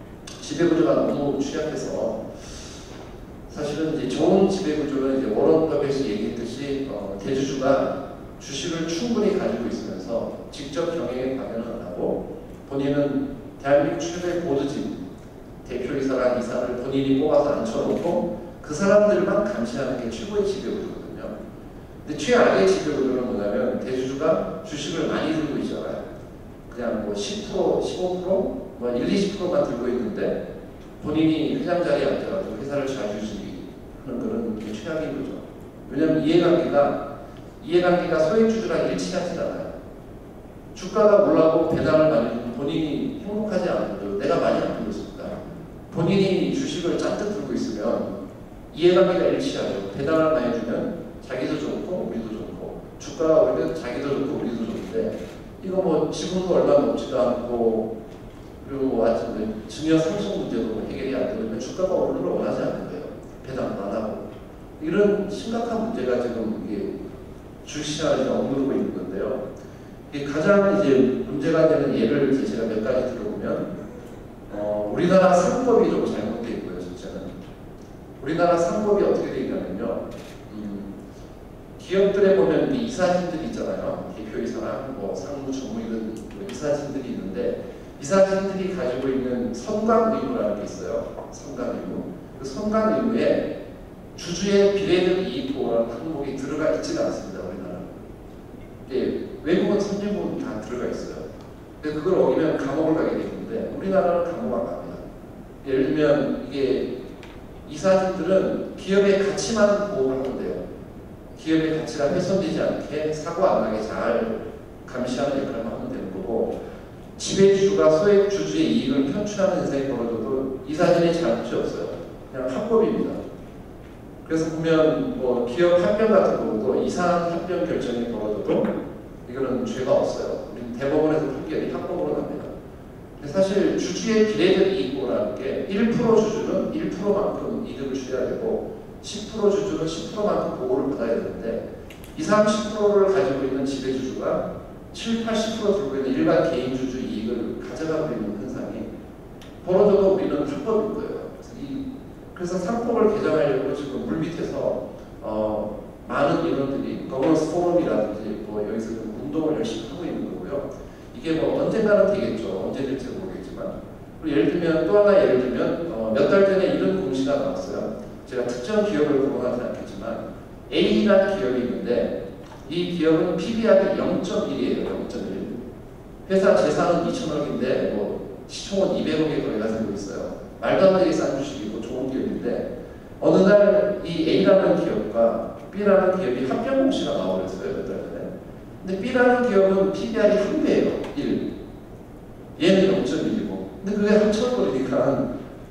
지배구조가 너무 취약해서 사실은 이제 좋은 지배구조는 이제 워런 버핏이 얘기했듯이 대주주가 주식을 충분히 가지고 있으면서 직접 경영에 관여는 안 하고 본인은 대한민국 최고의 보드진 대표이사랑 이사를 본인이 뽑아서 앉혀놓고 그 사람들만 감시하는 게 최고의 지배구조거든요. 근데 최악의 지배구조는 뭐냐면 대주주가 주식을 많이 들고 있잖아요. 그냥 뭐 10%, 15%, 뭐 1, 20%만 들고 있는데 본인이 회장 자리에 앉아가지고 회사를 좌지우지하는 그런 게 최악인 거죠. 왜냐하면 이해관계가 소액주주랑 일치하지 않아요. 주가가 올라가고 배당을 많이 주면 본인이 행복하지 않아도 내가 많이 안 들고 있습니다. 본인이 주식을 잔뜩 들고 있으면 이해관계가 일치하죠. 배당을 많이 주면 자기도 좋고 우리도 좋고 주가가 오르면 자기도 좋고 우리도 좋은데 이거 뭐 지분도 얼마 높지도 않고 그리고 뭐 증여 상속 문제도 해결이 안 되면 주가가 오르는 걸 원하지 않는 거예요. 배당도 안 하고 이런 심각한 문제가 지금 이게 주식시장을 억누르고 있는 건데요. 이게 가장 이제 문제가 되는 예를 제가 몇 가지 들어보면 우리나라 상법이 좀 잘못되어 있고요. 실제는 우리나라 상법이 어떻게 되어 있냐면요. 기업들에 보면 이사진들이 있잖아요. 대표이사나 뭐 상무, 전무 이런 이사진들이 있는데 이사진들이 가지고 있는 선관의무라는 게 있어요. 선관의무. 그 선관의무에 주주의 비례적 이익보호라는 항목이 들어가 있지가 않습니다. 우리나라는. 예, 외국은 선진국은 다 들어가 있어요. 근데 그걸 어기면 감옥을 가게 되는데 우리나라는 감옥 안 갑니다. 예를 들면 이게 이사진들은 기업의 가치만 보호를 하면 돼요. 기업의 가치가 훼손되지 않게 사고 안 나게 잘 감시하는 역할만 하면 되는 거고 지배주주가 소액주주의 이익을 편취하는 현상이 벌어져도 이사진의 잘못이 없어요. 그냥 합법입니다. 그래서 보면 뭐 기업 합병 같은 경우도 이사한 합병 결정이 벌어져도 이거는 죄가 없어요. 우리는 대법원에서 판결이 합법으로 납니다. 근데 사실 주주의 비례적 이익보라는 게 1% 주주는 1%만큼 이득을 줘야 되고 10% 주주는 10%만큼 보호를 받아야 되는데 20, 30%를 가지고 있는 지배주주가 7, 80% 들고 있는 일반 개인 주주 이익을 가져가고 있는 현상이 벌어져도 우리는 합법인 거예요. 그래서 상법을 개정하려고 지금 물밑에서 많은 인원들이 거버넌스 포럼이라든지 뭐 여기서 좀 운동을 열심히 하고 있는 거고요. 이게 뭐 언젠가는 되겠죠. 언제 될지 모르겠지만. 그리고 예를 들면 또 하나 예를 들면 몇 달 전에 이런 공시가 나왔어요. 제가 특정 기업을 거론하지 않겠지만 A라는 기업이 있는데 이 기업은 PBR이 0.1이에요. 0.1. 회사 재산은 2천억인데 뭐 시총은 200억에 거의 가지고 있어요. 말도 안 되게 싼 주식이고 좋은 기업인데 어느 날 이 A라는 기업과 B라는 기업이 합병 공시가 나와버렸어요. 몇 달 전에. 근데 B라는 기업은 PBR이 1배예요. 1. 얘는 0.1이고. 근데 그게 합쳐버리니까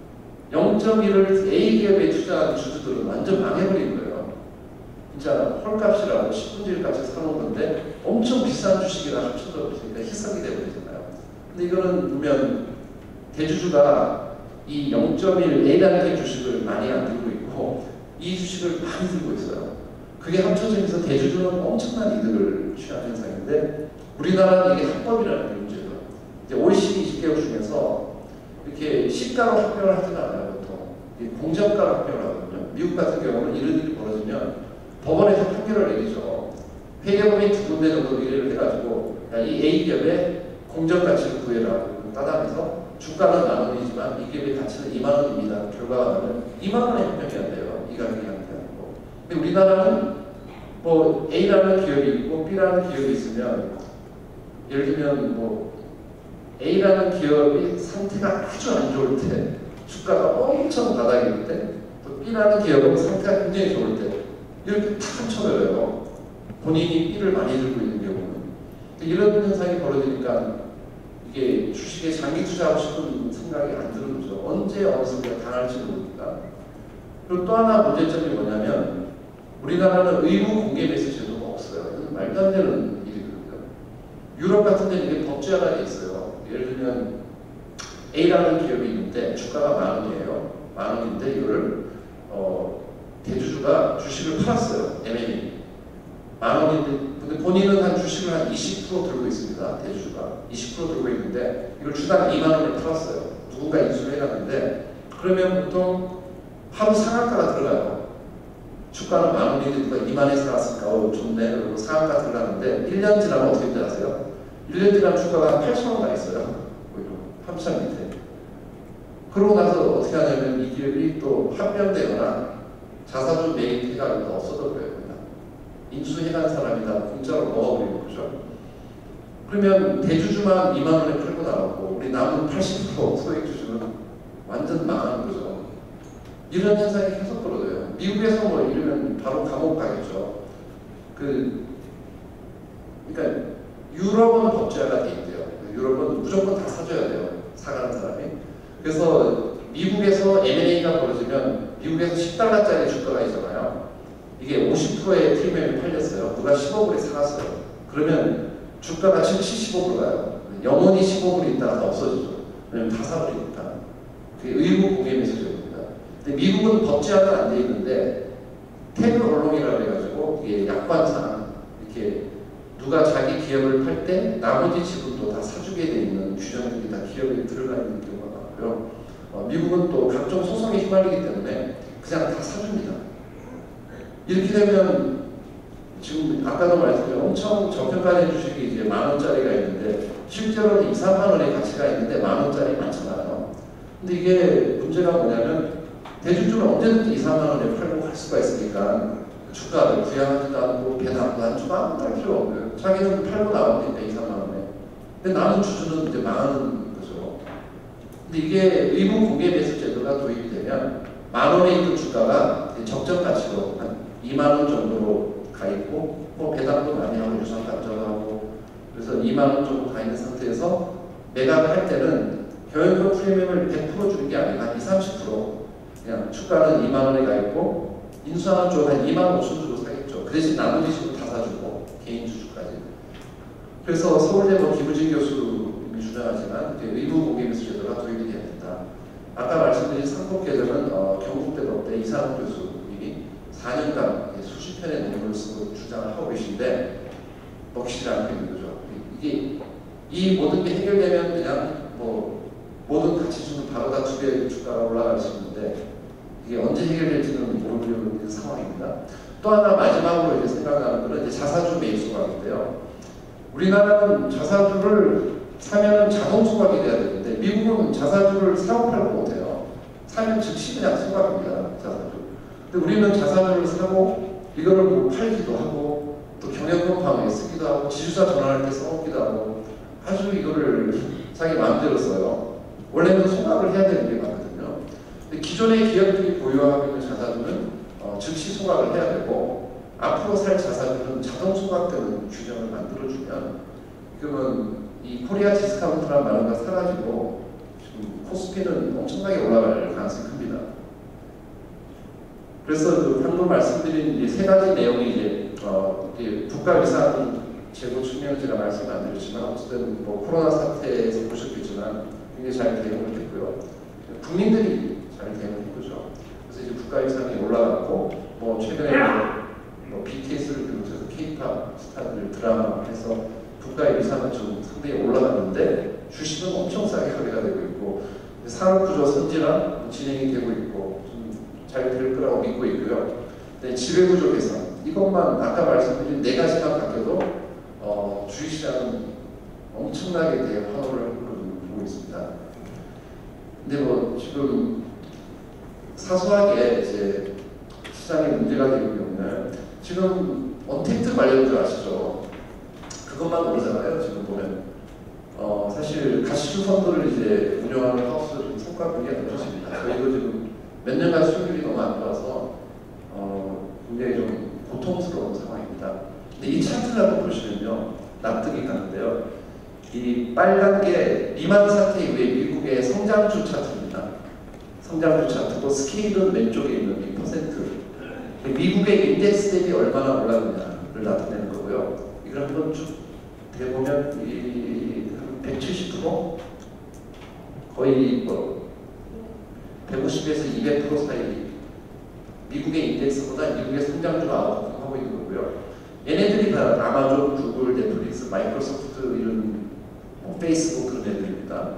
0.1을 A 기업에 투자한 주주들은 완전 망해버린 거예요. 진짜 헐값이라고 10분의 1값에 사놓은 건데 엄청 비싼 주식이라 합쳐져 버리니까 희석이 되버리잖아요. 근데 이거는 보면 대주주가 이 0.1 A라는 게 주식을 많이 안 들고 있고 이 주식을 많이 들고 있어요. 그게 합쳐지면서 대주주는 엄청난 이득을 취하는 현상인데 우리나라는 이게 합법이라는 게 문제예요. 이제 OECD 20개국 중에서 이렇게 시가로 합병을 하지는 않아요. 보통 공정가로 합병을 하거든요. 미국 같은 경우는 이런 일이 벌어지면 법원에서 판결을 내리죠. 회계법인 두 군데 정도 의뢰를 해가지고 이 A 기업의 공정가치를 구해라 따당해서 주가는 10,000원이지만 이 기업의 가치는 20,000원입니다. 결과가 나면 20,000원에 합병이 안 돼요. 이 가격이 안 되고. 근데 우리나라는 뭐 A라는 기업이 있고 B라는 기업이 있으면 예를 들면 뭐 A라는 기업이 상태가 아주 안 좋을 때 주가가 엄청 바닥일 때 또 B라는 기업은 상태가 굉장히 좋을 때 이렇게 탁 합쳐버려요. 본인이 B를 많이 들고 있는 경우는. 이런 현상이 벌어지니까 이게 주식에 장기 투자하고 싶은 생각이 안 드는 거죠. 언제 어느 순간 당할지도 모르니까. 그리고 또 하나 문제점이 뭐냐면 우리나라는 의무 공개 매수 제도가 없어요. 이건 말도 안 되는 일이거든요. 유럽 같은 데는 이게 법제화가 돼 있어요. 예를 들면 A라는 기업이 있는데 주가가 10,000원이에요. 10,000원인데 이거를 대주주가 주식을 팔았어요. M&A. 10,000원인데 근데 본인은 한 주식을 한 20% 들고 있습니다. 대주주가 20% 들고 있는데 이걸 주당 20,000원을 팔았어요. 누군가 인수를 해놨는데 그러면 보통 하루 상한가가 들어가요. 주가는 10,000원인데 누가 20,000원에 사놨으니까 좋네 그리고 상한가 들어가는데 1년 지나면 어떻게 되는지 아세요? 1년 지나면 주가가 8,000원 가 있어요. 한참 밑에. 그러고 나서 어떻게 하냐면 이 기업이 또 합병되거나 자사주 매입해가 없어져버려요. 인수해간 사람이 다 공짜로 먹어버리는 거죠. 그러면 대주주만 20,000원에 팔고 나가고 우리 남은 80% 소액주주는 완전 망하는 거죠. 이런 현상이 계속 벌어져요. 미국에서 뭐 이러면 바로 감옥 가겠죠. 그러니까 유럽은 법제화가 돼 있대요. 유럽은 무조건 다 사줘야 돼요. 사가는 사람이. 그래서 미국에서 M&A가 벌어지면 미국에서 $10짜리 주가가 있잖아요. 이게 50%의 프리미엄이 팔렸어요. 누가 15불에 사갔어요. 그러면 주가가 즉시 15불 가요. 영원히 15불이 있다가 다 없어지죠. 왜냐면 다 사버리니까. 그게 의무 공개 매수제입니다. 근데 미국은 법제화가 안 돼 있는데 태그 얼롱이라고 해가지고 이게 약관상 이렇게 누가 자기 기업을 팔 때 나머지 지분도 다 사주게 돼 있는 규정들이 다 기업에 들어가 있는 경우가 많고요. 미국은 또 각종 소송에 휘말리기 때문에 그냥 다 사줍니다. 이렇게 되면 지금 아까도 말씀드린 엄청 저평가된 주식이 이제 10,000원짜리가 있는데 실제로는 2, 3만 원의 가치가 있는데 10,000원짜리 많잖아요. 근데 이게 문제가 뭐냐면 대주주는 언제든지 2, 3만 원에 팔고 할 수가 있으니까 주가를 부양하지도 않고 배당도 안 주고 아무것도 할 필요 없고요. 자기는 팔고 나오니까 2, 3만 원에. 근데 남은 주주는 이제 망하는 거죠. 근데 이게 의무 공개 매수 제도가 도입이 되면 10,000원에 있는 주가가 적정 가치로 한 2만 원 정도로 가 있고 뭐 배당도 많이 하고 유상 감정하고 그래서 2만 원 정도 가 있는 상태에서 매각을 할 때는 경영권 프리미엄을 100% 주는 게 아니라 한 20, 30% 그냥 주가는 2만 원에 가 있고 인수하는 쪽은 한 2만 5천 주로 사겠죠. 그 대신 나머지 주로 다 사주고 개인 주주까지. 그래서 서울대 뭐 김우진 교수님이 주장하지만 의무 공개 매수 제도가 도입이 돼야 된다. 아까 말씀드린 상법개정은 경북대법대 이상훈 교수님이 4년간 수십 편의 논문을 쓰고 주장을 하고 계신데 먹히지 않고 있는 거죠. 이게 이 모든 게 해결되면 그냥 뭐 모든 가치주는 바로 다 2배의 주가가 올라갈 수 있는데 이게 언제 해결될지는 모르고 있는 상황입니다. 또 하나 마지막으로 이제 생각나는 것은 이제 자사주 매입 소각인데요. 우리나라는 자사주를 사면은 자동 소각이 돼야 되는데 미국은 자사주를 사고 팔고 못해요. 사면 즉시 그냥 소각입니다. 자사주. 근데 우리는 자사주를 사고 이거를 뭐 팔기도 하고 또 경영권 방어에 쓰기도 하고 지주사 전환할 때 써먹기도 하고 아주 이거를 자기 마음대로 써요. 원래는 소각을 해야 되는 게 맞거든요. 근데 기존의 기업들이 보유하고 있는 자사주는 즉시 소각을 해야 되고 앞으로 살 자사주는 자동 소각되는 규정을 만들어주면 그러면 이 코리아 디스카운트라는 말가 사라지고 지금 코스피는 엄청나게 올라갈 가능성이 큽니다. 그래서 그 방금 말씀드린 이 세 가지 내용이 이제 국가 위상 제도 측면을 제가 말씀 안 드렸지만 어쨌든 뭐 코로나 사태에서 보셨겠지만 굉장히 잘 대응을 했고요. 국민들이 잘 대응을 했죠. 그래서 이제 국가 위상이 올라갔고 뭐 최근에 뭐 BTS를 비롯해서 K-팝 스타들 드라마 해서 국가의 위상은 좀 상당히 올라갔는데 주식은 엄청 싸게 거래가 되고 있고 산업구조 선진화 진행이 되고 있고 좀 잘 될 거라고 믿고 있고요. 네, 지배구조 개선 이것만 아까 말씀드린 4가지만 바뀌어도 주식시장은 엄청나게 환호를 보고 있습니다. 근데 뭐 지금 사소하게 이제 시장에 문제가 되고 있는 지금 언택트 관련주 아시죠? 그것만 모르잖아요. 지금 보면 사실 가시주 펀드를 이제 운영하는 하우스 성과가 굉장히 안 좋습니다. 저희도 지금 몇 년간 수익률이 너무 안 좋아서 굉장히 좀 고통스러운 상황입니다. 근데 이 차트를 한번 보시면요 납득이 가는데요. 이 빨간 게 리만 사태 이후에 미국의 성장주 차트입니다. 성장주 차트고 스케일은 왼쪽에 있는 이 퍼센트. 미국의 인덱스 대비 얼마나 올랐느냐를 나타내는 거고요. 이걸 한번 쭉 대보면 이 170% 거의 뭐 150에서 200% 사이 미국의 인덱스보다 미국의 성장주가 아웃하고 있는 거고요. 얘네들이 다 아마존, 구글, 넷플릭스, 마이크로소프트 이런 페이스북 그런 애들입니다.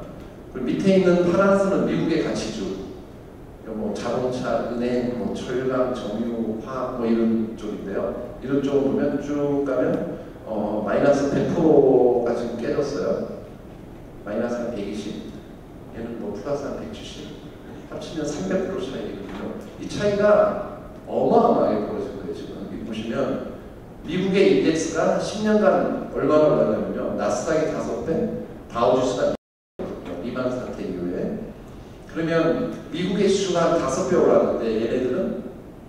그리고 밑에 있는 파란선은 미국의 가치주. 뭐 자동차, 은행, 뭐 철강, 정유, 화학 뭐 이런 쪽인데요. 이런 쪽을 보면 쭉 가면 마이너스 100%가 지금 깨졌어요. 마이너스 한 120, 얘는 뭐 플러스 한 170, 합치면 300% 차이거든요. 이 차이가 어마어마하게 벌어진 거예요. 지금 여기 보시면 미국의 인덱스가 10년간 얼마나 올랐냐면요. 나스닥이 5배, 다우지수가 2만 사태 이후에. 그러면 미국의 지수가 한 5배 올랐는데 얘네들은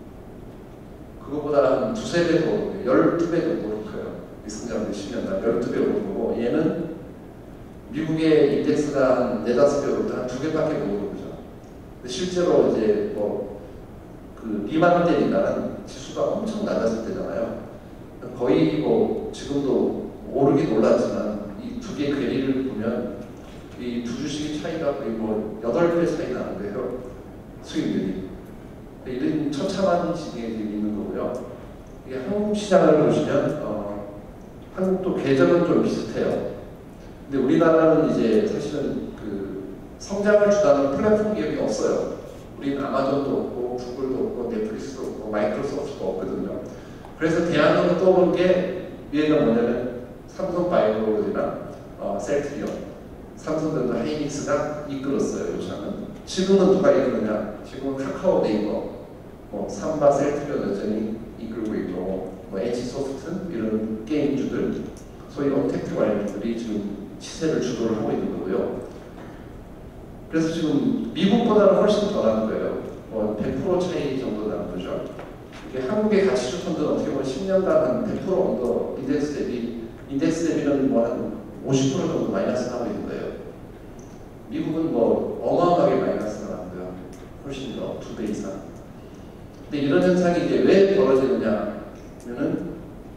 그거보다 한 2~3배 더 오르고 12배 정도 오를 거예요. 이 성장률이 10년간 12배 오른 거고 얘는 미국의 인덱스가 한 4~5배 오를 때 한 2개밖에 못 오른 거죠. 근데 실제로 이제 그 리만 때니까는 지수가 엄청 낮았을 때잖아요. 거의 뭐 지금도 오르긴 올랐지만 이 두 개의 괴리를 보면 이 두 주식의 차이가 거의 뭐 8배 차이 나는 거예요. 수익률이. 이런 처참한 시기에 있는 거고요. 이게 한국 시장을 보시면 한국도 궤적은 좀 비슷해요. 근데 우리나라는 이제 사실은 그 성장을 주도하는 플랫폼 기업이 없어요. 우리는 아마존도 없고 구글도 없고 넷플릭스도 없고 마이크로소프트도 없거든요. 그래서 대안으로 떠오른 게 얘가 뭐냐면 삼성바이오로직이나 셀트리온, 삼성전자, 하이닉스가 이끌었어요. 요즘은. 지금은 누가 이끌느냐? 지금은 카카오, 네이버, 뭐 삼바, 셀트리온 여전히 이끌고 있고, 뭐 NC소프트 이런 게임주들, 소위 언택트 관련주들이 지금 시세를 주도를 하고 있는 거고요. 그래서 지금 미국보다는 훨씬 더 나는 거예요. 뭐 100% 차이 정도 나는 거죠. 이게 한국의 가치주 펀드는 어떻게 보면 10년간 한 100% 정도 인덱스 대비는 뭐 한 50% 정도 마이너스 나고 있는 거예요. 미국은 뭐 어마어마하게 마이너스가 나고요. 훨씬 더 2배 이상. 근데 이런 현상이 이제 왜 벌어지느냐면은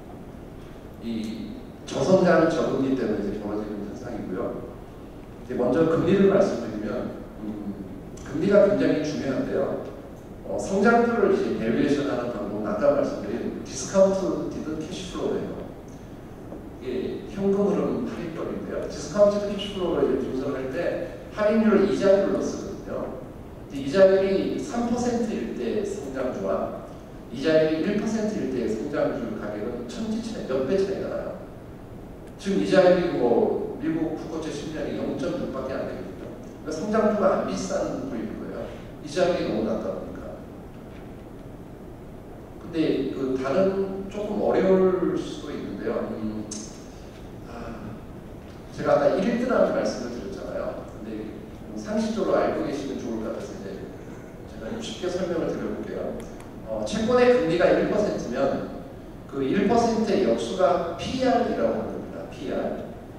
이 저성장 저금리 때문에 이제 벌어지는 현상이고요. 이제 먼저 금리를 말씀드리면 금리가 굉장히 중요한데요. 성장률을 이제 밸류에이션하는 방법은 아까 말씀드린 디스카운트드 캐시플로우예요. 이게 현금 흐름 할인법인데요. 디스카운트드 캐시플로우를 분석할 때 할인율을 이자율로 쓰거든요. 이자율이 3%일 때 성장주와 이자율이 1%일 때 성장주 가격은 천지차이, 몇 배 차이가 나요. 지금 이자율이 뭐 미국 국고채 10년이 0.6밖에 안 되거든요. 그러니까 성장주가 안 비싼 보이는 거예요. 이자율이 너무 낮다 보니까. 근데 그 다른 조금 어려울 수도 있는데요. 제가 아까 1등라는 말씀을 드렸잖아요. 근데 상식적으로 알고 계시면 좋을 것 같아서 이제 제가 쉽게 설명을 드려볼게요. 채권의 금리가 1%면 그 1%의 역수가 PR이라고 합니다. PR.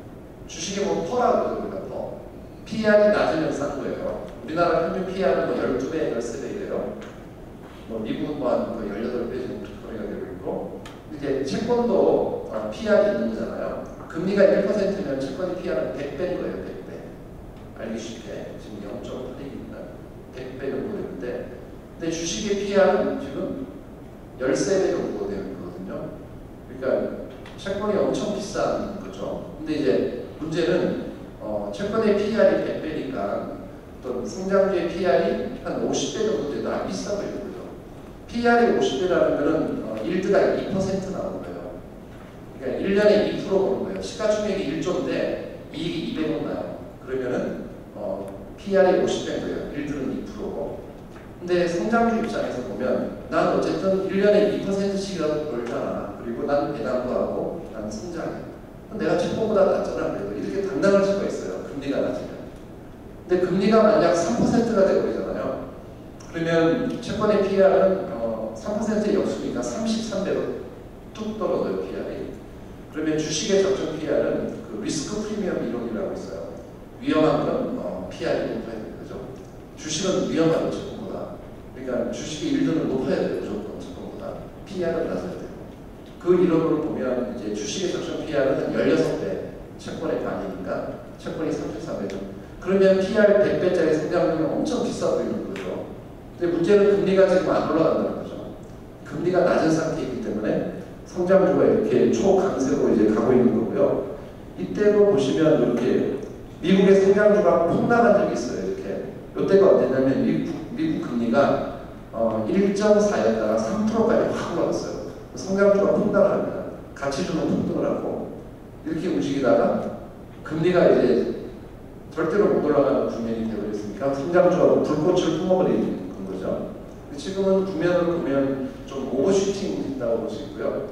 주식에 보면 퍼라고 그러죠. 퍼. PR이 낮으면 싼 거예요. 우리나라 평균 PR은 뭐 12배, 13배이래요. 뭐 미국은 뭐 한 18배 정도 거래가 되고 있고, 이제 채권도 PR이 있는 거잖아요. 금리가 1%면 채권의 PR은 100배인 거예요. 100배. 알기 쉽게. 지금 0.8입니다. 100배 정도 되는데, 근데 주식의 PR은 지금 13배 정도 되는 거거든요. 그러니까 채권이 엄청 비싼 거죠. 근데 이제 문제는 채권의 PR이 100배니까 어떤 성장주의 PR이 한 50배 정도 돼도 안 비싸 보이는 거죠. PR이 50배라는 거는 일드가 2% 나오는 거예요. 그러니까 1년에 2% 오는 거예요. 시가총액이 1조인데 이익이 200원 나요. 그러면은 PR이 50배인 거예요. 일드는 2%고. 근데 성장주 입장에서 보면 난 어쨌든 1년에 2%씩이라도 벌잖아. 그리고 난 배당도 하고 난 성장해. 내가 채권보다 낫잖아. 그래도 이렇게 당당할 수가 있어요. 금리가 낮으면. 근데 금리가 만약 3%가 되버리잖아요. 그러면 채권의 PR은 3%의 역수니까 33배로 뚝 떨어져요. PR이. 그러면 주식의 적정 PR은 그 리스크 프리미엄 이론이라고 있어요. 위험한 건 PR이 높아야 되는 거죠. 주식은 위험하죠. 채권보다. 그러니까 주식의 일등은 높아야 돼요. 무조건 채권보다. PR은 낮아야 돼요. 그 이론으로 보면 이제 주식의 적정 PR은 한 16배, 채권의 반이니까 채권이 33배죠. 그러면 PR 100배짜리 성장률은 엄청 비싸 보이는 거죠. 근데 문제는 금리가 지금 안 올라간다는 거죠. 금리가 낮은 상태이기 때문에 성장주가 이렇게 초강세로 이제 가고 있는 거고요. 이때도 보시면 이렇게 미국의 성장주가 폭락한 적이 있어요. 이렇게. 이때가 언제냐면 미국 금리가 1.4였다가 3%까지 확 올라갔어요. 성장주가 폭락을 합니다. 가치주는 폭등을 하고 이렇게 움직이다가 금리가 이제 절대로 못 올라가는 국면이 되어버렸으니까 성장주하고 불꽃을 뿜어버리는 거죠. 지금은 국면을 보면 좀 오버슈팅 된다고 볼 수 있고요.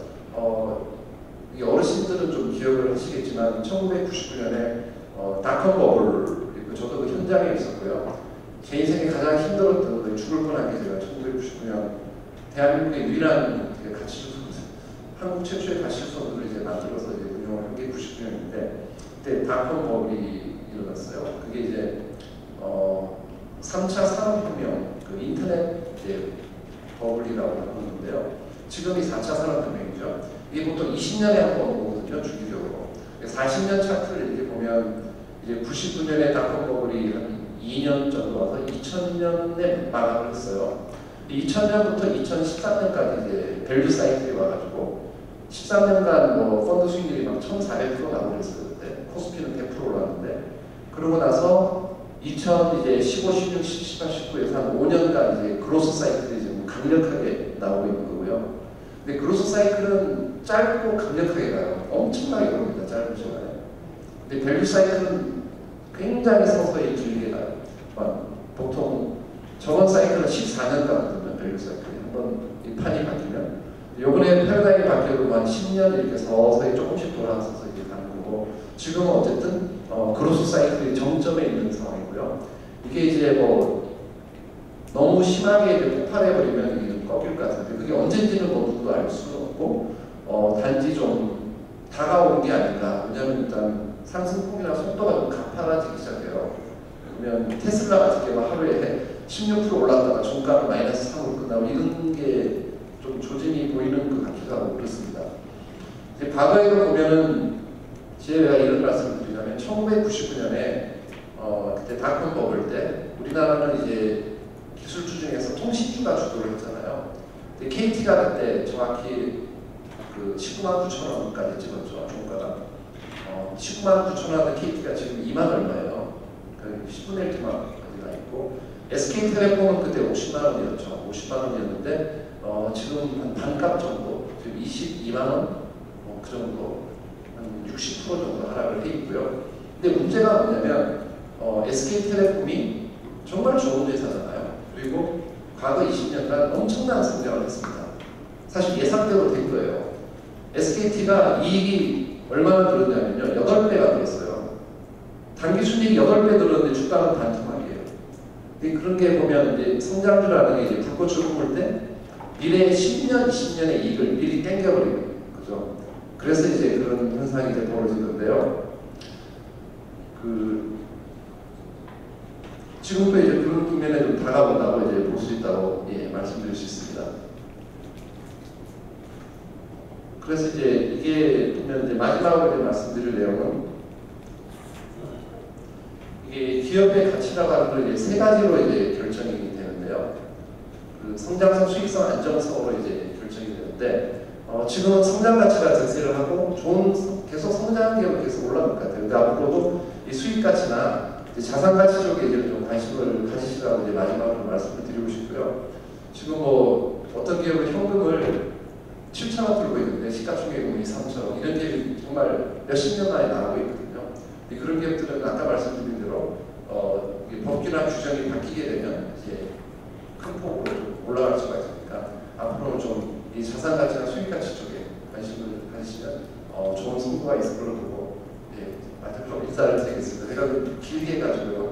이 어르신들은 좀 기억을 하시겠지만 1999년에 닷컴 버블, 저도 그 현장에 있었고요. 제 인생에 가장 힘들었던 거예요. 죽을 뻔한 게 제가 1999년 대한민국의 유일한 가치주 한국 최초의 가치주 선수를 이제 만들어서 이제 운영을 한 게 99년인데 그때 닷컴 버블이 일어났어요. 그게 이제 3차 산업혁명, 그 인터넷 이제 버블이라고 하는데요. 지금이 4차 산업혁명이죠. 이게 보통 20년에 한 번 오거든요, 주기적으로. 40년 차트를 이렇게 보면 이제 99년에 닷컴 버블이 한 2년 정도 와서 2000년에 마감을 했어요. 2000년부터 2013년까지 이제 밸류 사이클이 와가지고 13년간 뭐 펀드 수익률이 막 1,400% 나오고 그랬어요. 그때 코스피는 100% 올랐는데 그러고 나서 2015, 16, 17, 19에서 한 5년간 이제 그로스 사이클이 지금 강력하게 나오고 있는 거고요. 근데 그로스 사이클은 짧고 강력하게 가요. 엄청나게 갑니다. 짧은 시간에. 근데 밸류 사이클은 굉장히 서서히 길게 가요. 보통 저번 사이클은 14년 가거든요. 밸류 사이클이 한번 이 판이 바뀌면. 요번에 패러다임이 바뀌어도 한 10년 이렇게 서서히 조금씩 돌아서서 이렇게 가는 거고 지금은 어쨌든 그로스 사이클이 정점에 있는 상황이고요. 이게 이제 뭐 너무 심하게 이제 폭발해버리면 이게 꺾일 것 같은데 그게 언제인지는 모두도 알 수는 없고 단지 좀 다가온 게 아닌가. 왜냐하면 일단 상승폭이나 속도가 좀 가파라지기 시작해요. 그러면 테슬라 같은 경우 하루에 16% 올랐다가 종가가 마이너스 3으로 끝나고 이런 게 좀 조짐이 보이는 것 같기도 하고 그렇습니다. 이제 과거에도 보면은 제가 이런 말씀을 드리자면 1999년에 그때 닷컴 버블 때 우리나라는 이제 기술주 중에서 통신주가 주도를 했잖아요. 근데 KT가 그때 정확히 그 19만 9천 원까지 찍었죠. 종가가 19만 9천 원의 KT가 지금 2만 얼마예요. 그 10분의 1만까지 가 있고 SK텔레콤은 그때 50만 원이었죠. 50만 원이었는데 지금 한 반값 정도, 지금 22만 원, 그 정도, 한 60% 정도 하락을 해 있고요. 근데 문제가 뭐냐면 SK텔레콤이 정말 좋은 회사잖아요. 그리고 과거 20년간 엄청난 성장을 했습니다. 사실 예상대로 된 거예요. SKT가 이익이 얼마나 늘었냐면요. 8배가 늘었어요. 단기 순이익이 8배 늘었는데 주가는 반토막이에요. 그런 게 보면 이제 성장주라는 게 이제 불꽃을 뿜을 때 미래의 10년, 20년의 이익을 미리 땡겨버리는 거죠. 그래서 이제 그런 현상이 이제 벌어진 건데요. 지금도 이제 그런 국면에 좀 다가온다고 이제 볼 수 있다고 말씀드릴 수 있습니다. 그래서 이제 이게 보면 이제 마지막으로 이제 말씀드릴 내용은 이게 기업의 가치라고 하는 걸 이제 3가지로 이제 결정이 되는데요. 그 성장성, 수익성, 안정성으로 이제 결정이 되는데 지금은 성장 가치가 대세를 하고 계속 성장하는 기업은 계속 올라갈 것 같아요. 근데 앞으로도 이 수익 가치나 자산 가치 쪽에 이제 좀 관심을 가지시라고 이제 마지막으로 말씀을 드리고 싶고요. 지금 뭐 어떤 기업은 현금을 7천원 들고 있는데 시가총액은 2, 3천원 이런 기업이 정말 몇십 년 만에 나오고 있거든요. 그런 기업들은 아까 말씀드린 대로 법규나 규정이 바뀌게 되면 이제 큰 폭으로 좀 올라갈 수가 있으니까 앞으로 좀 이 자산 가치나 수익 가치 쪽에 관심을 가지시면 좋은 성과가 있을 걸로 보고 마지막으로 인사를 드리겠습니다. 제가 길게 해가지고요.